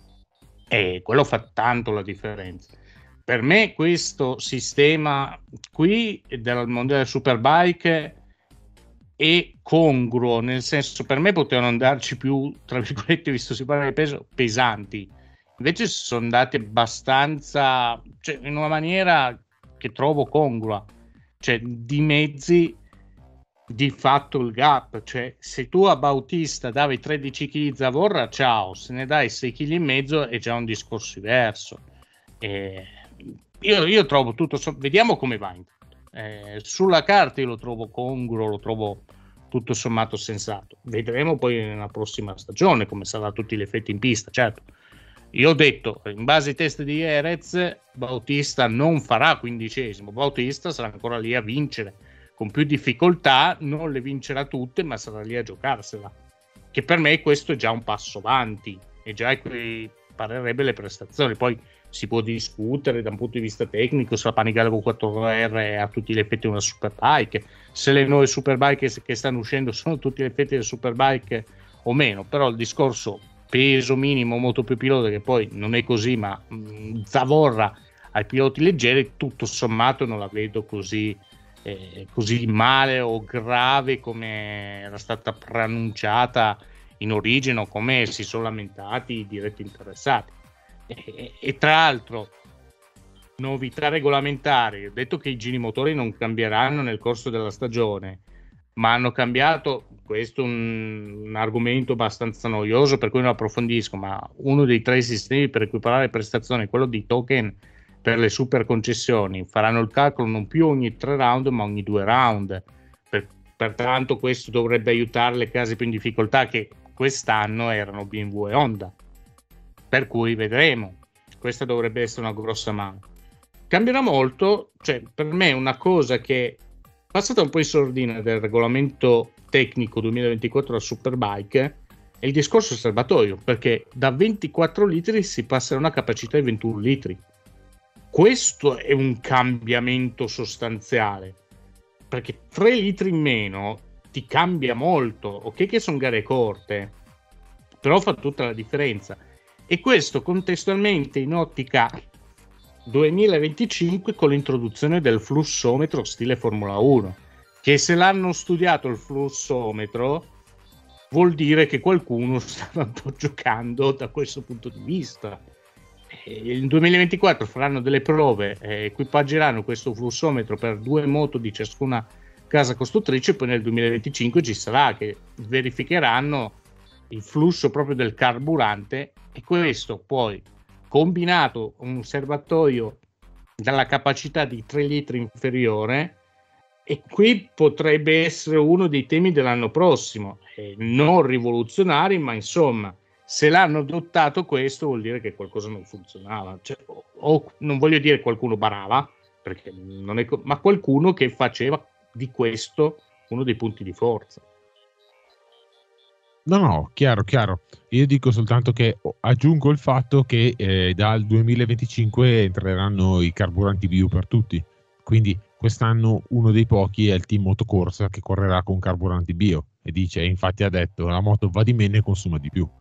e quello fa tanto la differenza. Per me questo sistema qui del mondiale Superbike è congruo, nel senso, per me potevano andarci più, tra virgolette, visto si parla di peso, pesanti, invece sono andati abbastanza, cioè in una maniera che trovo congrua, cioè di mezzi di fatto il gap, cioè se tu a Bautista davi tredici chili zavorra, ciao, se ne dai sei chili e mezzo è già un discorso diverso. Eh, io, io trovo tutto, vediamo come va. Eh, sulla carta io lo trovo congruo, lo trovo tutto sommato sensato. Vedremo poi nella prossima stagione come sarà a tutti gli effetti in pista, certo. Io ho detto, in base ai test di Jerez, Bautista non farà quindicesimo, Bautista sarà ancora lì a vincere, con più difficoltà, non le vincerà tutte, ma sarà lì a giocarsela. Che per me questo è già un passo avanti, e già equiparerebbe le prestazioni. Poi si può discutere da un punto di vista tecnico se la Panigale V quattro R è a tutti gli effetti una superbike, se le nuove superbike che stanno uscendo sono tutti gli effetti delle superbike o meno, però il discorso peso minimo moto più pilota, che poi non è così, ma mh, zavorra ai piloti leggeri, tutto sommato non la vedo così eh, così male o grave come era stata preannunciata in origine o come si sono lamentati i diretti interessati. E, e tra l'altro novità regolamentari, ho detto che i giri motori non cambieranno nel corso della stagione, ma hanno cambiato, questo è un, un argomento abbastanza noioso per cui non approfondisco, ma uno dei tre sistemi per equiparare prestazioni, quello di token per le super concessioni, faranno il calcolo non più ogni tre round ma ogni due round, per, pertanto questo dovrebbe aiutare le case più in difficoltà che quest'anno erano B M W e Honda, per cui vedremo, questa dovrebbe essere una grossa mano. Cambierà molto, cioè per me una cosa che passata un po' in sordina del regolamento tecnico duemilaventiquattro della Superbike è il discorso serbatoio, perché da ventiquattro litri si passa a una capacità di ventuno litri. Questo è un cambiamento sostanziale, perché tre litri in meno ti cambia molto. Ok che sono gare corte, però fa tutta la differenza, e questo contestualmente in ottica duemilaventicinque con l'introduzione del flussometro stile Formula uno, che se l'hanno studiato il flussometro vuol dire che qualcuno stava un po' giocando da questo punto di vista. Nel duemilaventiquattro faranno delle prove, eh, equipaggeranno questo flussometro per due moto di ciascuna casa costruttrice, poi nel duemilaventicinque ci sarà che verificheranno il flusso proprio del carburante, e questo poi combinato un serbatoio dalla capacità di tre litri inferiore, e qui potrebbe essere uno dei temi dell'anno prossimo, eh, non rivoluzionari, ma insomma se l'hanno adottato questo vuol dire che qualcosa non funzionava, cioè, o, o non voglio dire qualcuno barava, perché non è, ma qualcuno che faceva di questo uno dei punti di forza. No, no, chiaro, chiaro. Io dico soltanto che aggiungo il fatto che eh, dal duemilaventicinque entreranno i carburanti bio per tutti, quindi quest'anno uno dei pochi è il team motocorsa che correrà con carburanti bio, e dice, infatti ha detto, la moto va di meno e consuma di più.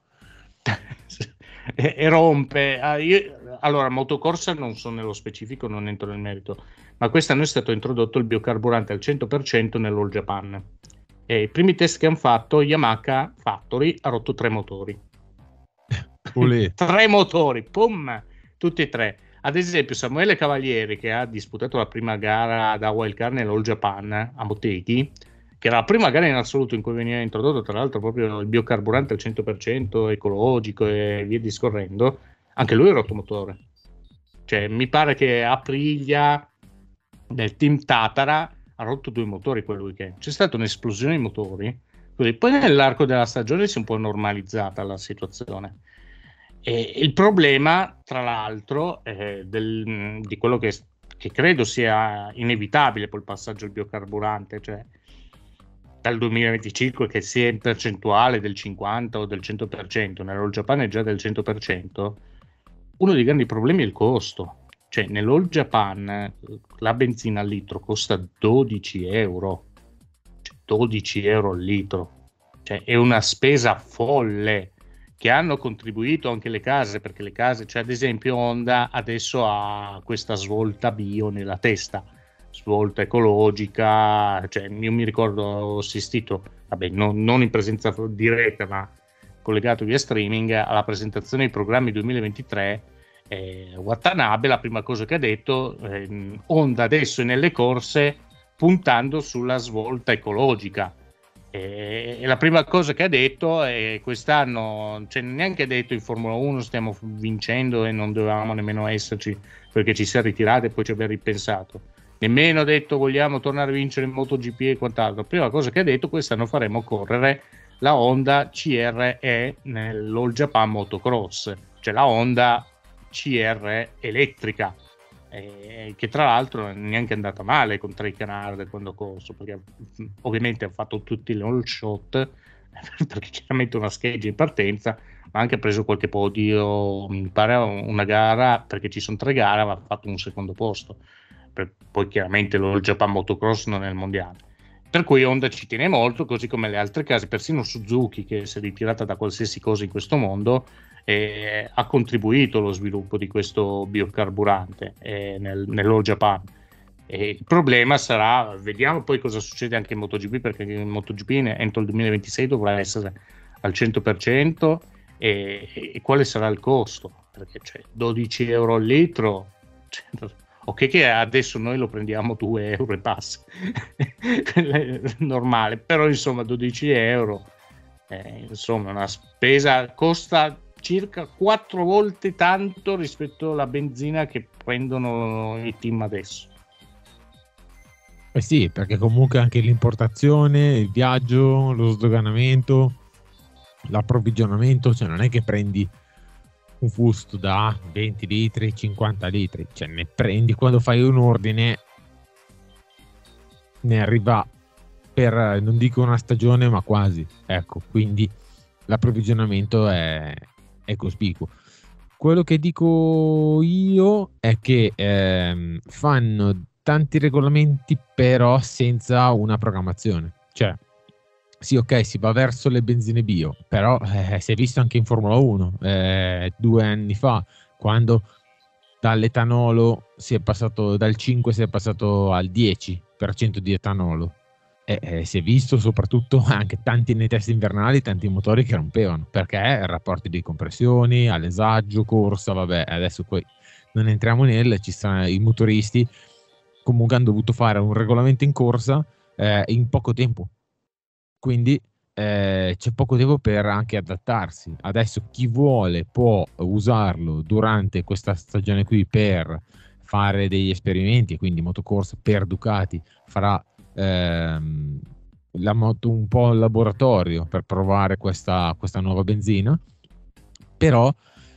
e, e rompe. Ah, io, allora, motocorsa non so nello specifico, non entro nel merito, ma quest'anno è stato introdotto il biocarburante al cento per cento nell'All Japan. E i primi test che hanno fatto, Yamaha Factory ha rotto tre motori. tre motori, pum, tutti e tre. Ad esempio Samuele Cavalieri, che ha disputato la prima gara da wildcard nell'All Japan a Motegi, che era la prima gara in assoluto in cui veniva introdotto tra l'altro proprio il biocarburante al cento per cento ecologico e via discorrendo, anche lui ha rotto motore. Cioè mi pare che Aprilia del team Tatara ha rotto due motori quel weekend, c'è stata un'esplosione di motori, così. Poi nell'arco della stagione si è un po' normalizzata la situazione, e il problema tra l'altro è del, di quello che, che credo sia inevitabile poi il passaggio al biocarburante, cioè dal duemilaventicinque che sia in percentuale del cinquanta o del cento per cento, nell'All Japan è già del cento per cento, uno dei grandi problemi è il costo. Cioè nell'All Japan la benzina al litro costa dodici euro, cioè dodici euro al litro, cioè è una spesa folle, che hanno contribuito anche le case, perché le case, cioè ad esempio Honda adesso ha questa svolta bio nella testa, svolta ecologica, cioè io mi ricordo ho assistito, vabbè non, non in presenza diretta ma collegato via streaming, alla presentazione dei programmi duemilaventitré. Eh, Watanabe la prima cosa che ha detto, eh, Honda adesso è nelle corse puntando sulla svolta ecologica. E la prima cosa che ha detto è quest'anno, cioè neanche detto in Formula uno stiamo vincendo e non dovevamo nemmeno esserci perché ci si è ritirati e poi ci abbiamo ripensato, nemmeno detto vogliamo tornare a vincere in MotoGP e quant'altro. La prima cosa che ha detto, quest'anno faremo correre la Honda C R E nell'All Japan Motocross, cioè la Honda C R E elettrica, eh, che tra l'altro non è neanche andata male con Trey Canard quando ha corso, perché ovviamente ha fatto tutti le all shot perché chiaramente una scheggia in partenza, ma anche ha preso qualche podio, mi pare una gara, perché ci sono tre gare, aveva fatto un secondo posto, per, poi chiaramente l'All Japan Motocross non è il mondiale, per cui Honda ci tiene molto, così come le altre case, persino Suzuki, che si è ritirata da qualsiasi cosa in questo mondo, eh, ha contribuito allo sviluppo di questo biocarburante eh, nel, nell'All Japan. E il problema sarà, vediamo poi cosa succede anche in MotoGP, perché in MotoGP entro il duemilaventisei dovrà essere al cento per cento, e, e quale sarà il costo, perché cioè, dodici euro al litro, cioè, ok che adesso noi lo prendiamo due euro e passa normale, però insomma dodici euro, eh, insomma una spesa, costa circa quattro volte tanto rispetto alla benzina che prendono i team adesso. Eh sì, perché comunque anche l'importazione, il viaggio, lo sdoganamento, l'approvvigionamento, cioè non è che prendi un fusto da venti litri, cinquanta litri, cioè ne prendi quando fai un ordine, ne arriva per, non dico una stagione, ma quasi, ecco, quindi l'approvvigionamento è, è cospicuo. Quello che dico io è che ehm, fanno tanti regolamenti però senza una programmazione, cioè sì, ok, si va verso le benzine bio, però eh, si è visto anche in Formula uno eh, due anni fa, quando dall'etanolo si è passato, dal cinque si è passato al dieci per cento di etanolo. E eh, si è visto soprattutto anche tanti nei test invernali, tanti motori che rompevano, perché rapporti di compressioni, alesaggio, corsa, vabbè, adesso poi non entriamo nel, ci stanno i motoristi, comunque hanno dovuto fare un regolamento in corsa eh, in poco tempo. Quindi eh, c'è poco tempo per anche adattarsi. Adesso chi vuole può usarlo durante questa stagione qui per fare degli esperimenti, quindi motocorsa per Ducati farà ehm, la moto un po' in laboratorio per provare questa, questa nuova benzina, però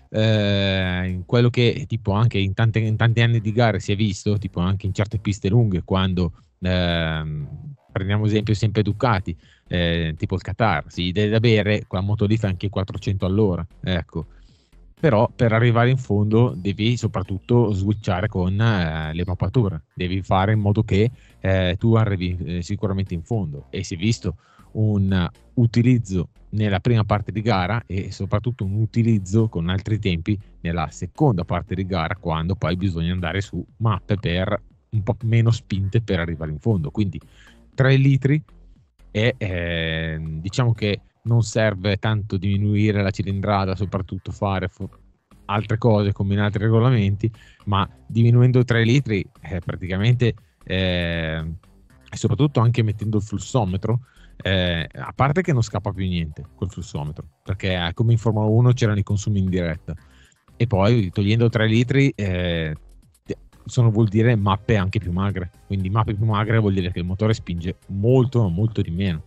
eh, in quello che tipo anche in, tante, in tanti anni di gare si è visto, tipo anche in certe piste lunghe, quando ehm, prendiamo esempio sempre Ducati, eh, tipo il Qatar, si deve bere quella moto lì fa anche quattrocento all'ora, ecco. Però per arrivare in fondo devi soprattutto switchare con eh, le mappature, devi fare in modo che eh, tu arrivi eh, sicuramente in fondo, e si è visto un utilizzo nella prima parte di gara e soprattutto un utilizzo con altri tempi nella seconda parte di gara, quando poi bisogna andare su mappe per un po' meno spinte per arrivare in fondo. Quindi tre litri, e eh, diciamo che non serve tanto diminuire la cilindrata, soprattutto fare fo- altre cose come in altri regolamenti, ma diminuendo tre litri eh, praticamente eh, e soprattutto anche mettendo il flussometro, eh, a parte che non scappa più niente col flussometro, perché eh, come in Formula uno c'erano i consumi in diretta, e poi togliendo tre litri eh, sono, vuol dire mappe anche più magre, quindi mappe più magre vuol dire che il motore spinge molto molto di meno.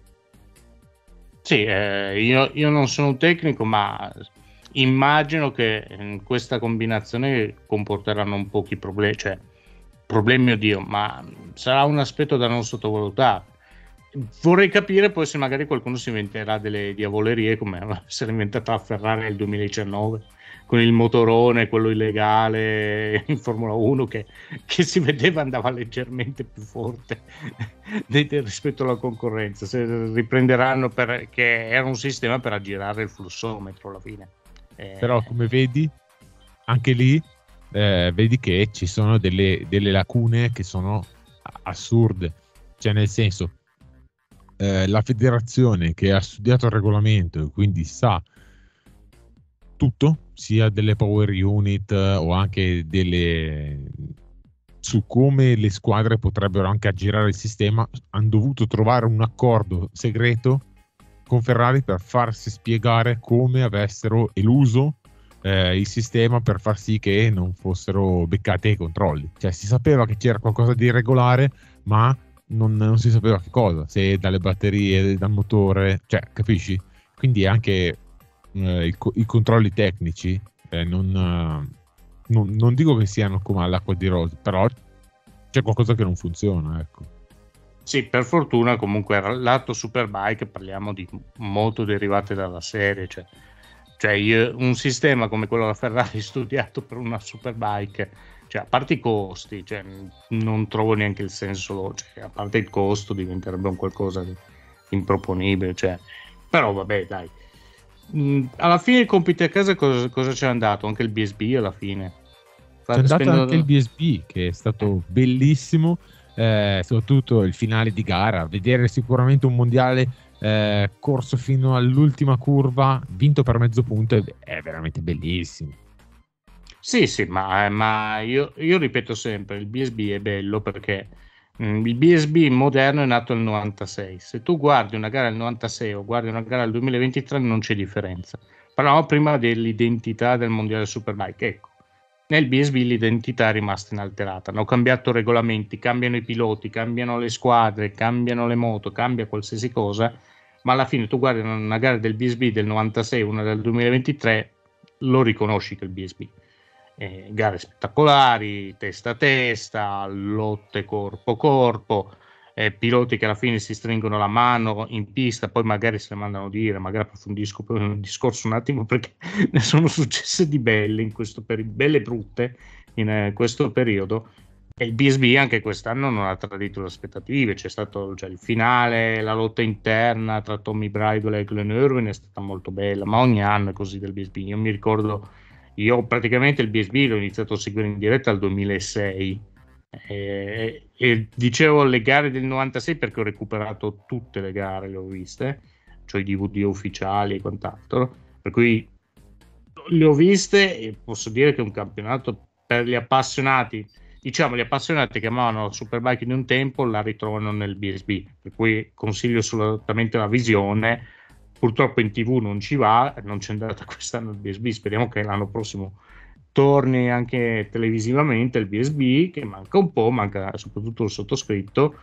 Sì, eh, io, io non sono un tecnico, ma immagino che in questa combinazione comporteranno un pochi problemi, cioè problemi, oddio, ma sarà un aspetto da non sottovalutare. Vorrei capire poi se magari qualcuno si inventerà delle diavolerie come si era inventata la Ferrari nel duemiladiciannove con il motorone, quello illegale in Formula uno, che, che si vedeva andava leggermente più forte rispetto alla concorrenza. Se riprenderanno, perché era un sistema per aggirare il flussometro alla fine. Eh... Però come vedi, anche lì eh, vedi che ci sono delle, delle lacune che sono assurde, cioè nel senso eh, la federazione che ha studiato il regolamento e quindi sa tutto, sia delle power unit eh, o anche delle su come le squadre potrebbero anche aggirare il sistema, hanno dovuto trovare un accordo segreto con Ferrari per farsi spiegare come avessero eluso eh, il sistema per far sì che non fossero beccati ai controlli. Cioè si sapeva che c'era qualcosa di irregolare, ma non, non si sapeva che cosa, se dalle batterie, dal motore, cioè capisci? Quindi anche eh, i, i controlli tecnici eh, non, eh, non, non dico che siano come all'acqua di rose, però c'è qualcosa che non funziona, ecco. Sì, per fortuna comunque lato Superbike parliamo di moto derivate dalla serie, cioè, cioè io, un sistema come quello della Ferrari studiato per una Superbike, cioè a parte i costi, cioè, non trovo neanche il senso, cioè, a parte il costo diventerebbe un qualcosa di improponibile, cioè, però vabbè dai. Mm, alla fine i compiti a casa cosa, cosa c'è andato? Anche il B S B alla fine. C'è andato Spendo... anche il B S B che è stato bellissimo. Eh, soprattutto il finale di gara, vedere sicuramente un mondiale eh, corso fino all'ultima curva, vinto per mezzo punto, è, è veramente bellissimo. Sì, sì, ma, ma io, io ripeto sempre, il B S B è bello perché mh, il B S B moderno è nato nel novantasei. Se tu guardi una gara del novantasei o guardi una gara del duemilaventitré non c'è differenza. Parliamo prima dell'identità del mondiale Superbike. Ecco, nel B S B l'identità è rimasta inalterata, hanno cambiato regolamenti, cambiano i piloti, cambiano le squadre, cambiano le moto, cambia qualsiasi cosa, ma alla fine tu guardi una gara del B S B del novantasei, una del duemilaventitré, lo riconosci che è il B S B. Eh, gare spettacolari, testa a testa, lotte corpo a corpo, eh, piloti che alla fine si stringono la mano in pista, poi magari se ne mandano dire, magari approfondisco poi un discorso un attimo perché ne sono successe di belle in questo periodo, belle e brutte in eh, questo periodo. E il B S B anche quest'anno non ha tradito le aspettative, c'è stato cioè, il finale, la lotta interna tra Tommy Bridle e Glenn Irwin è stata molto bella, ma ogni anno è così del B S B. Io mi ricordo, io praticamente il B S B l'ho iniziato a seguire in diretta al duemilasei e, e dicevo le gare del novantasei perché ho recuperato tutte le gare, le ho viste, cioè i D V D ufficiali e quant'altro, per cui le ho viste e posso dire che è un campionato per gli appassionati, diciamo gli appassionati che amavano Superbike di un tempo la ritrovano nel B S B, per cui consiglio assolutamente la visione. Purtroppo in tivù non ci va, non c'è andata quest'anno il B S B, speriamo che l'anno prossimo torni anche televisivamente il B S B, che manca un po', manca soprattutto il sottoscritto,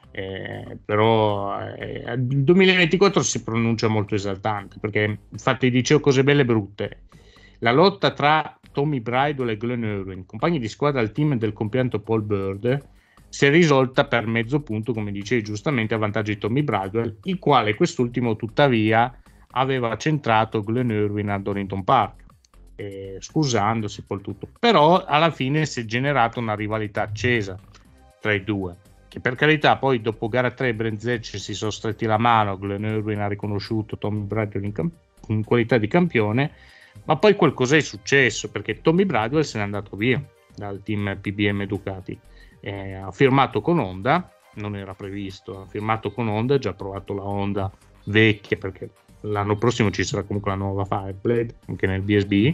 eh, però eh, il duemilaventiquattro si pronuncia molto esaltante, perché infatti dicevo cose belle e brutte. La lotta tra Tommy Bridle e Glenn Irwin, compagni di squadra al team del compianto Paul Bird, si è risolta per mezzo punto, come dicevi giustamente, a vantaggio di Tommy Bridle, il quale quest'ultimo tuttavia aveva centrato Glenn Irwin a Donington Park, eh, scusandosi poi il tutto. Però alla fine si è generata una rivalità accesa tra i due, che per carità poi dopo gara tre Brenzecci si sono stretti la mano, Glenn Irwin ha riconosciuto Tommy Bridle in, camp- in qualità di campione, ma poi qualcosa è successo perché Tommy Bridle se n'è andato via dal team P B M Ducati. Eh, ha firmato con Honda, non era previsto, ha firmato con Honda, ha già provato la Honda vecchia perché l'anno prossimo ci sarà comunque la nuova Fireblade anche nel B S B,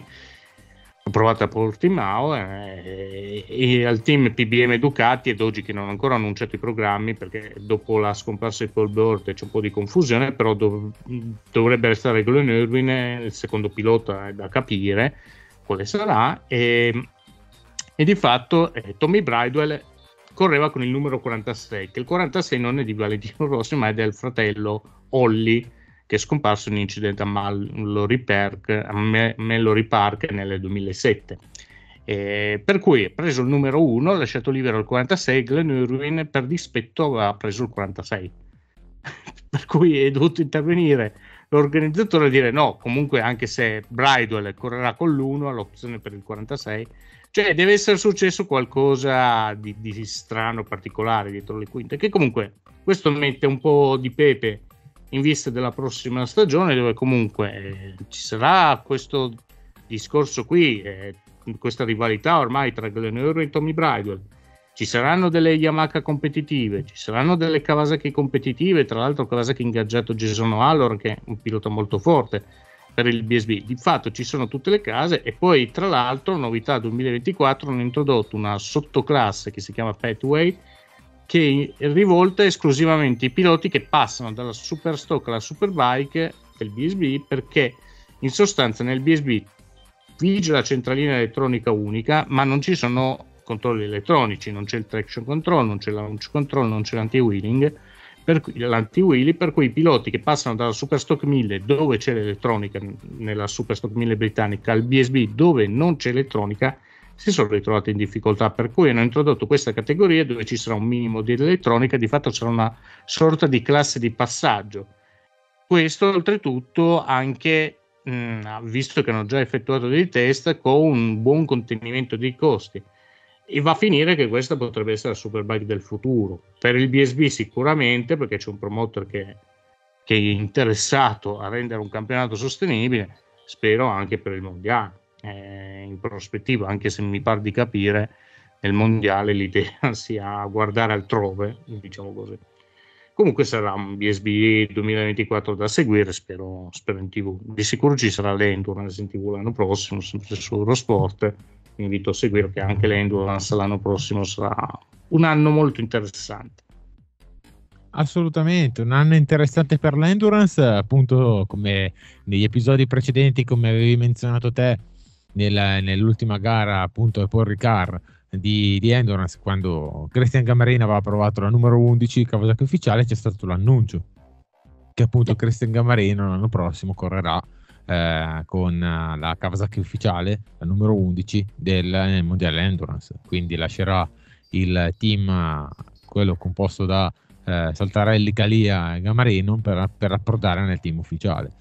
ha provato a Portimao eh, e al team P B M Ducati ed oggi che non hanno ancora annunciato i programmi perché dopo la scomparsa di Paul Bird c'è un po' di confusione, però dov- dovrebbe restare Glenn Irwin, il secondo pilota è da capire quale sarà, e, e di fatto eh, Tommy Bridle correva con il numero quarantasei, che il quarantasei non è di Valentino Rossi ma è del fratello Olli, che è scomparso in un incidente a Mallory Park, a Mallory Park nel duemilasette. Eh, per cui ha preso il numero uno, ha lasciato libero il quarantasei, Glenn Irwin per dispetto aveva preso il quarantasei. Per cui è dovuto intervenire l'organizzatore a dire no, comunque anche se Bridle correrà con l'uno ha l'opzione per il quarantasei. Cioè deve essere successo qualcosa di, di strano, particolare dietro le quinte, che comunque questo mette un po' di pepe in vista della prossima stagione, dove comunque eh, ci sarà questo discorso qui, eh, questa rivalità ormai tra Glenn Irwin e Tommy Bridle, ci saranno delle Yamaha competitive, ci saranno delle Kawasaki competitive, tra l'altro Kawasaki ha ingaggiato Jason O'Halloran che è un pilota molto forte, per il B S B. Di fatto ci sono tutte le case, e poi tra l'altro, novità duemilaventiquattro, hanno introdotto una sottoclasse che si chiama Pathway, che rivolta esclusivamente i piloti che passano dalla Superstock alla Superbike del B S B, perché in sostanza nel B S B vige la centralina elettronica unica, ma non ci sono controlli elettronici, non c'è il traction control, non c'è il launch control, non c'è l'anti-wheeling, per cui, l'anti-wheelie, per cui i piloti che passano dalla Superstock mille, dove c'è l'elettronica, nella Superstock mille britannica, al B S B dove non c'è elettronica, si sono ritrovati in difficoltà, per cui hanno introdotto questa categoria dove ci sarà un minimo di elettronica. Di fatto sarà una sorta di classe di passaggio. Questo oltretutto anche mh, visto che hanno già effettuato dei test con un buon contenimento dei costi, e va a finire che questa potrebbe essere la Superbike del futuro per il B S B sicuramente, perché c'è un promoter che, che è interessato a rendere un campionato sostenibile. Spero anche per il mondiale, eh, in prospettiva, anche se mi pare di capire nel mondiale l'idea sia guardare altrove, diciamo così. Comunque sarà un B S B duemilaventiquattro da seguire, spero, spero in tivù. Di sicuro ci sarà l'Endurance in tivù l'anno prossimo, sempre su Eurosport. Vi invito a seguire, che anche l'Endurance l'anno prossimo sarà un anno molto interessante. Assolutamente, un anno interessante per l'Endurance, appunto come negli episodi precedenti, come avevi menzionato te nel, nell'ultima gara, appunto Paul Ricard di, di Endurance, quando Cristian Gamarina aveva provato la numero undici Kawasaki ufficiale, c'è stato l'annuncio che appunto Cristian Gamarino l'anno prossimo correrà eh, con la Kawasaki ufficiale, la numero undici del nel mondiale Endurance, quindi lascerà il team, quello composto da eh, Saltarelli, Calia e Gamarino, per, per approdare nel team ufficiale,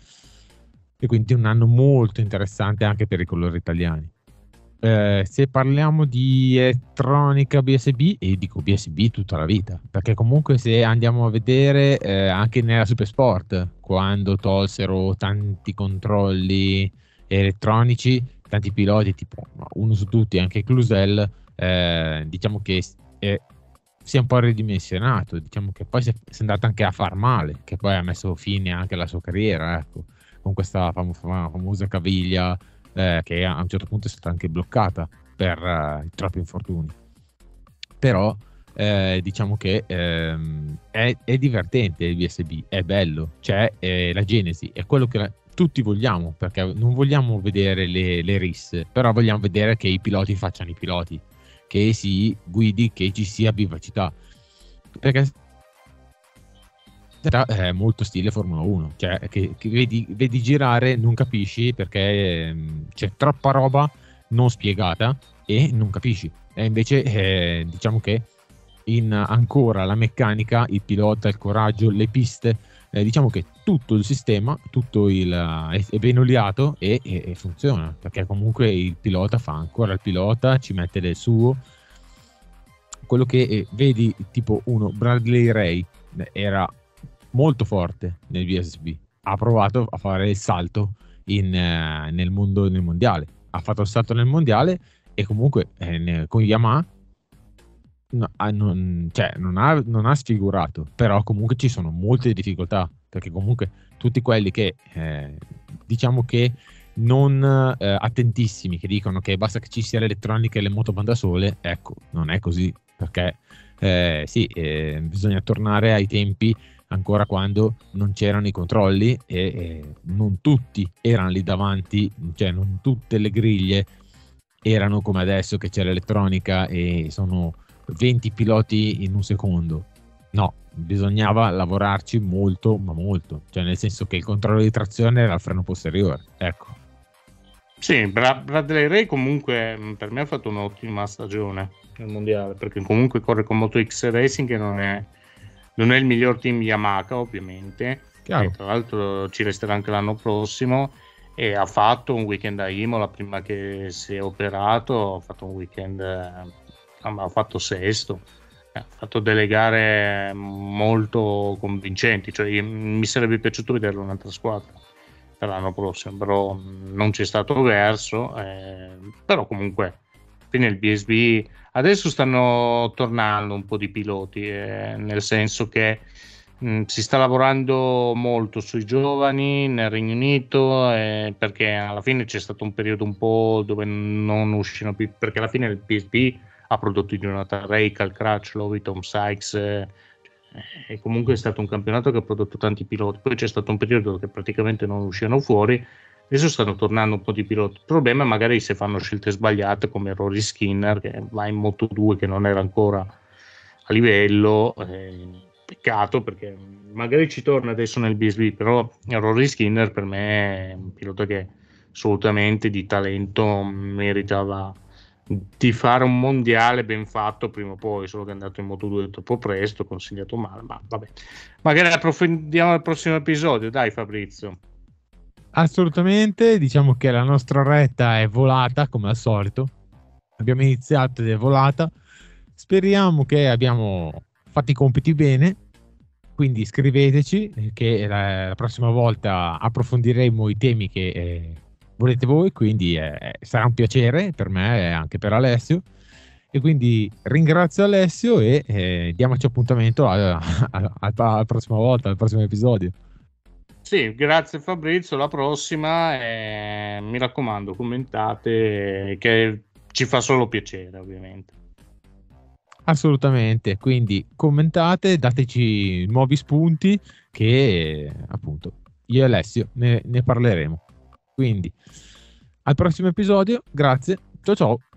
e quindi un anno molto interessante anche per i colori italiani. Eh, se parliamo di elettronica B S B, e dico B S B tutta la vita, perché comunque se andiamo a vedere eh, anche nella Supersport, quando tolsero tanti controlli elettronici, tanti piloti, tipo uno su tutti, anche Cluzel, eh, diciamo che eh, si è un po' ridimensionato, diciamo che poi si è, si è andato anche a far male, che poi ha messo fine anche alla sua carriera, ecco, con questa fam- fam- famosa caviglia Eh, che a un certo punto è stata anche bloccata per uh, troppi infortuni. Però eh, diciamo che ehm, è, è divertente il B S B, è bello, c'è eh, la genesi, è quello che la, tutti vogliamo, perché non vogliamo vedere le, le risse, però vogliamo vedere che i piloti facciano i piloti, che si guidi, che ci sia vivacità, perché è molto stile Formula uno, cioè che, che vedi, vedi girare, non capisci perché ehm, c'è troppa roba non spiegata e non capisci. E invece eh, diciamo che in ancora la meccanica, il pilota, il coraggio, le piste, eh, diciamo che tutto il sistema, tutto il, è, è ben oliato e, e, e funziona, perché comunque il pilota fa ancora il pilota, ci mette del suo. Quello che eh, vedi, tipo uno Bradley Ray era molto forte nel B S B, ha provato a fare il salto in, eh, nel mondo nel mondiale, ha fatto il salto nel mondiale e comunque eh, ne, con Yamaha no, ah, non, cioè, non, ha, non ha sfigurato, però comunque ci sono molte difficoltà, perché comunque tutti quelli che eh, diciamo che non eh, attentissimi, che dicono che basta che ci sia l'elettronica e le moto vanno da sole, ecco, non è così, perché eh, sì, eh, bisogna tornare ai tempi ancora quando non c'erano i controlli e, e non tutti erano lì davanti, cioè non tutte le griglie erano come adesso che c'è l'elettronica e sono venti piloti in un secondo. No, bisognava lavorarci molto, ma molto, cioè nel senso che il controllo di trazione era il freno posteriore, ecco. Sì, Bradley Ray comunque per me ha fatto un'ottima stagione nel mondiale, perché comunque corre con Moto X Racing, che non è non è il miglior team Yamaha ovviamente, e tra l'altro ci resterà anche l'anno prossimo, e ha fatto un weekend a Imola prima che si è operato, ha fatto un weekend, ha fatto sesto, ha fatto delle gare molto convincenti, cioè mi sarebbe piaciuto vederlo in un'altra squadra per l'anno prossimo, però non c'è stato verso, eh, però comunque nel B S B adesso stanno tornando un po' di piloti, eh, nel senso che Mm, si sta lavorando molto sui giovani nel Regno Unito, eh, perché alla fine c'è stato un periodo un po' dove non uscivano più, perché alla fine il P S B ha prodotto Jonathan Ray, Cal Crutchlow, Tom Sykes, eh, e comunque è stato un campionato che ha prodotto tanti piloti. Poi c'è stato un periodo che praticamente non uscivano fuori, adesso stanno tornando un po' di piloti. Il problema è magari se fanno scelte sbagliate come Rory Skinner che va in Moto due, che non era ancora a livello, eh, peccato perché magari ci torna adesso nel B S B, però Rory Skinner per me è un pilota che assolutamente di talento meritava di fare un mondiale ben fatto prima o poi, solo che è andato in Moto due troppo presto, consigliato male, ma vabbè, magari approfondiamo nel prossimo episodio, dai Fabrizio. Assolutamente, diciamo che la nostra retta è volata come al solito, abbiamo iniziato ed è volata, speriamo che abbiamo fatto i compiti bene, quindi scriveteci che la, la prossima volta approfondiremo i temi che eh, volete voi, quindi eh, sarà un piacere per me e anche per Alessio, e quindi ringrazio Alessio e eh, diamoci appuntamento alla, alla, alla prossima volta, al prossimo episodio. Sì, grazie Fabrizio, alla prossima, e mi raccomando commentate, che ci fa solo piacere ovviamente. Assolutamente, quindi commentate, dateci nuovi spunti che appunto io e Alessio ne, ne parleremo. Quindi al prossimo episodio, grazie, ciao ciao.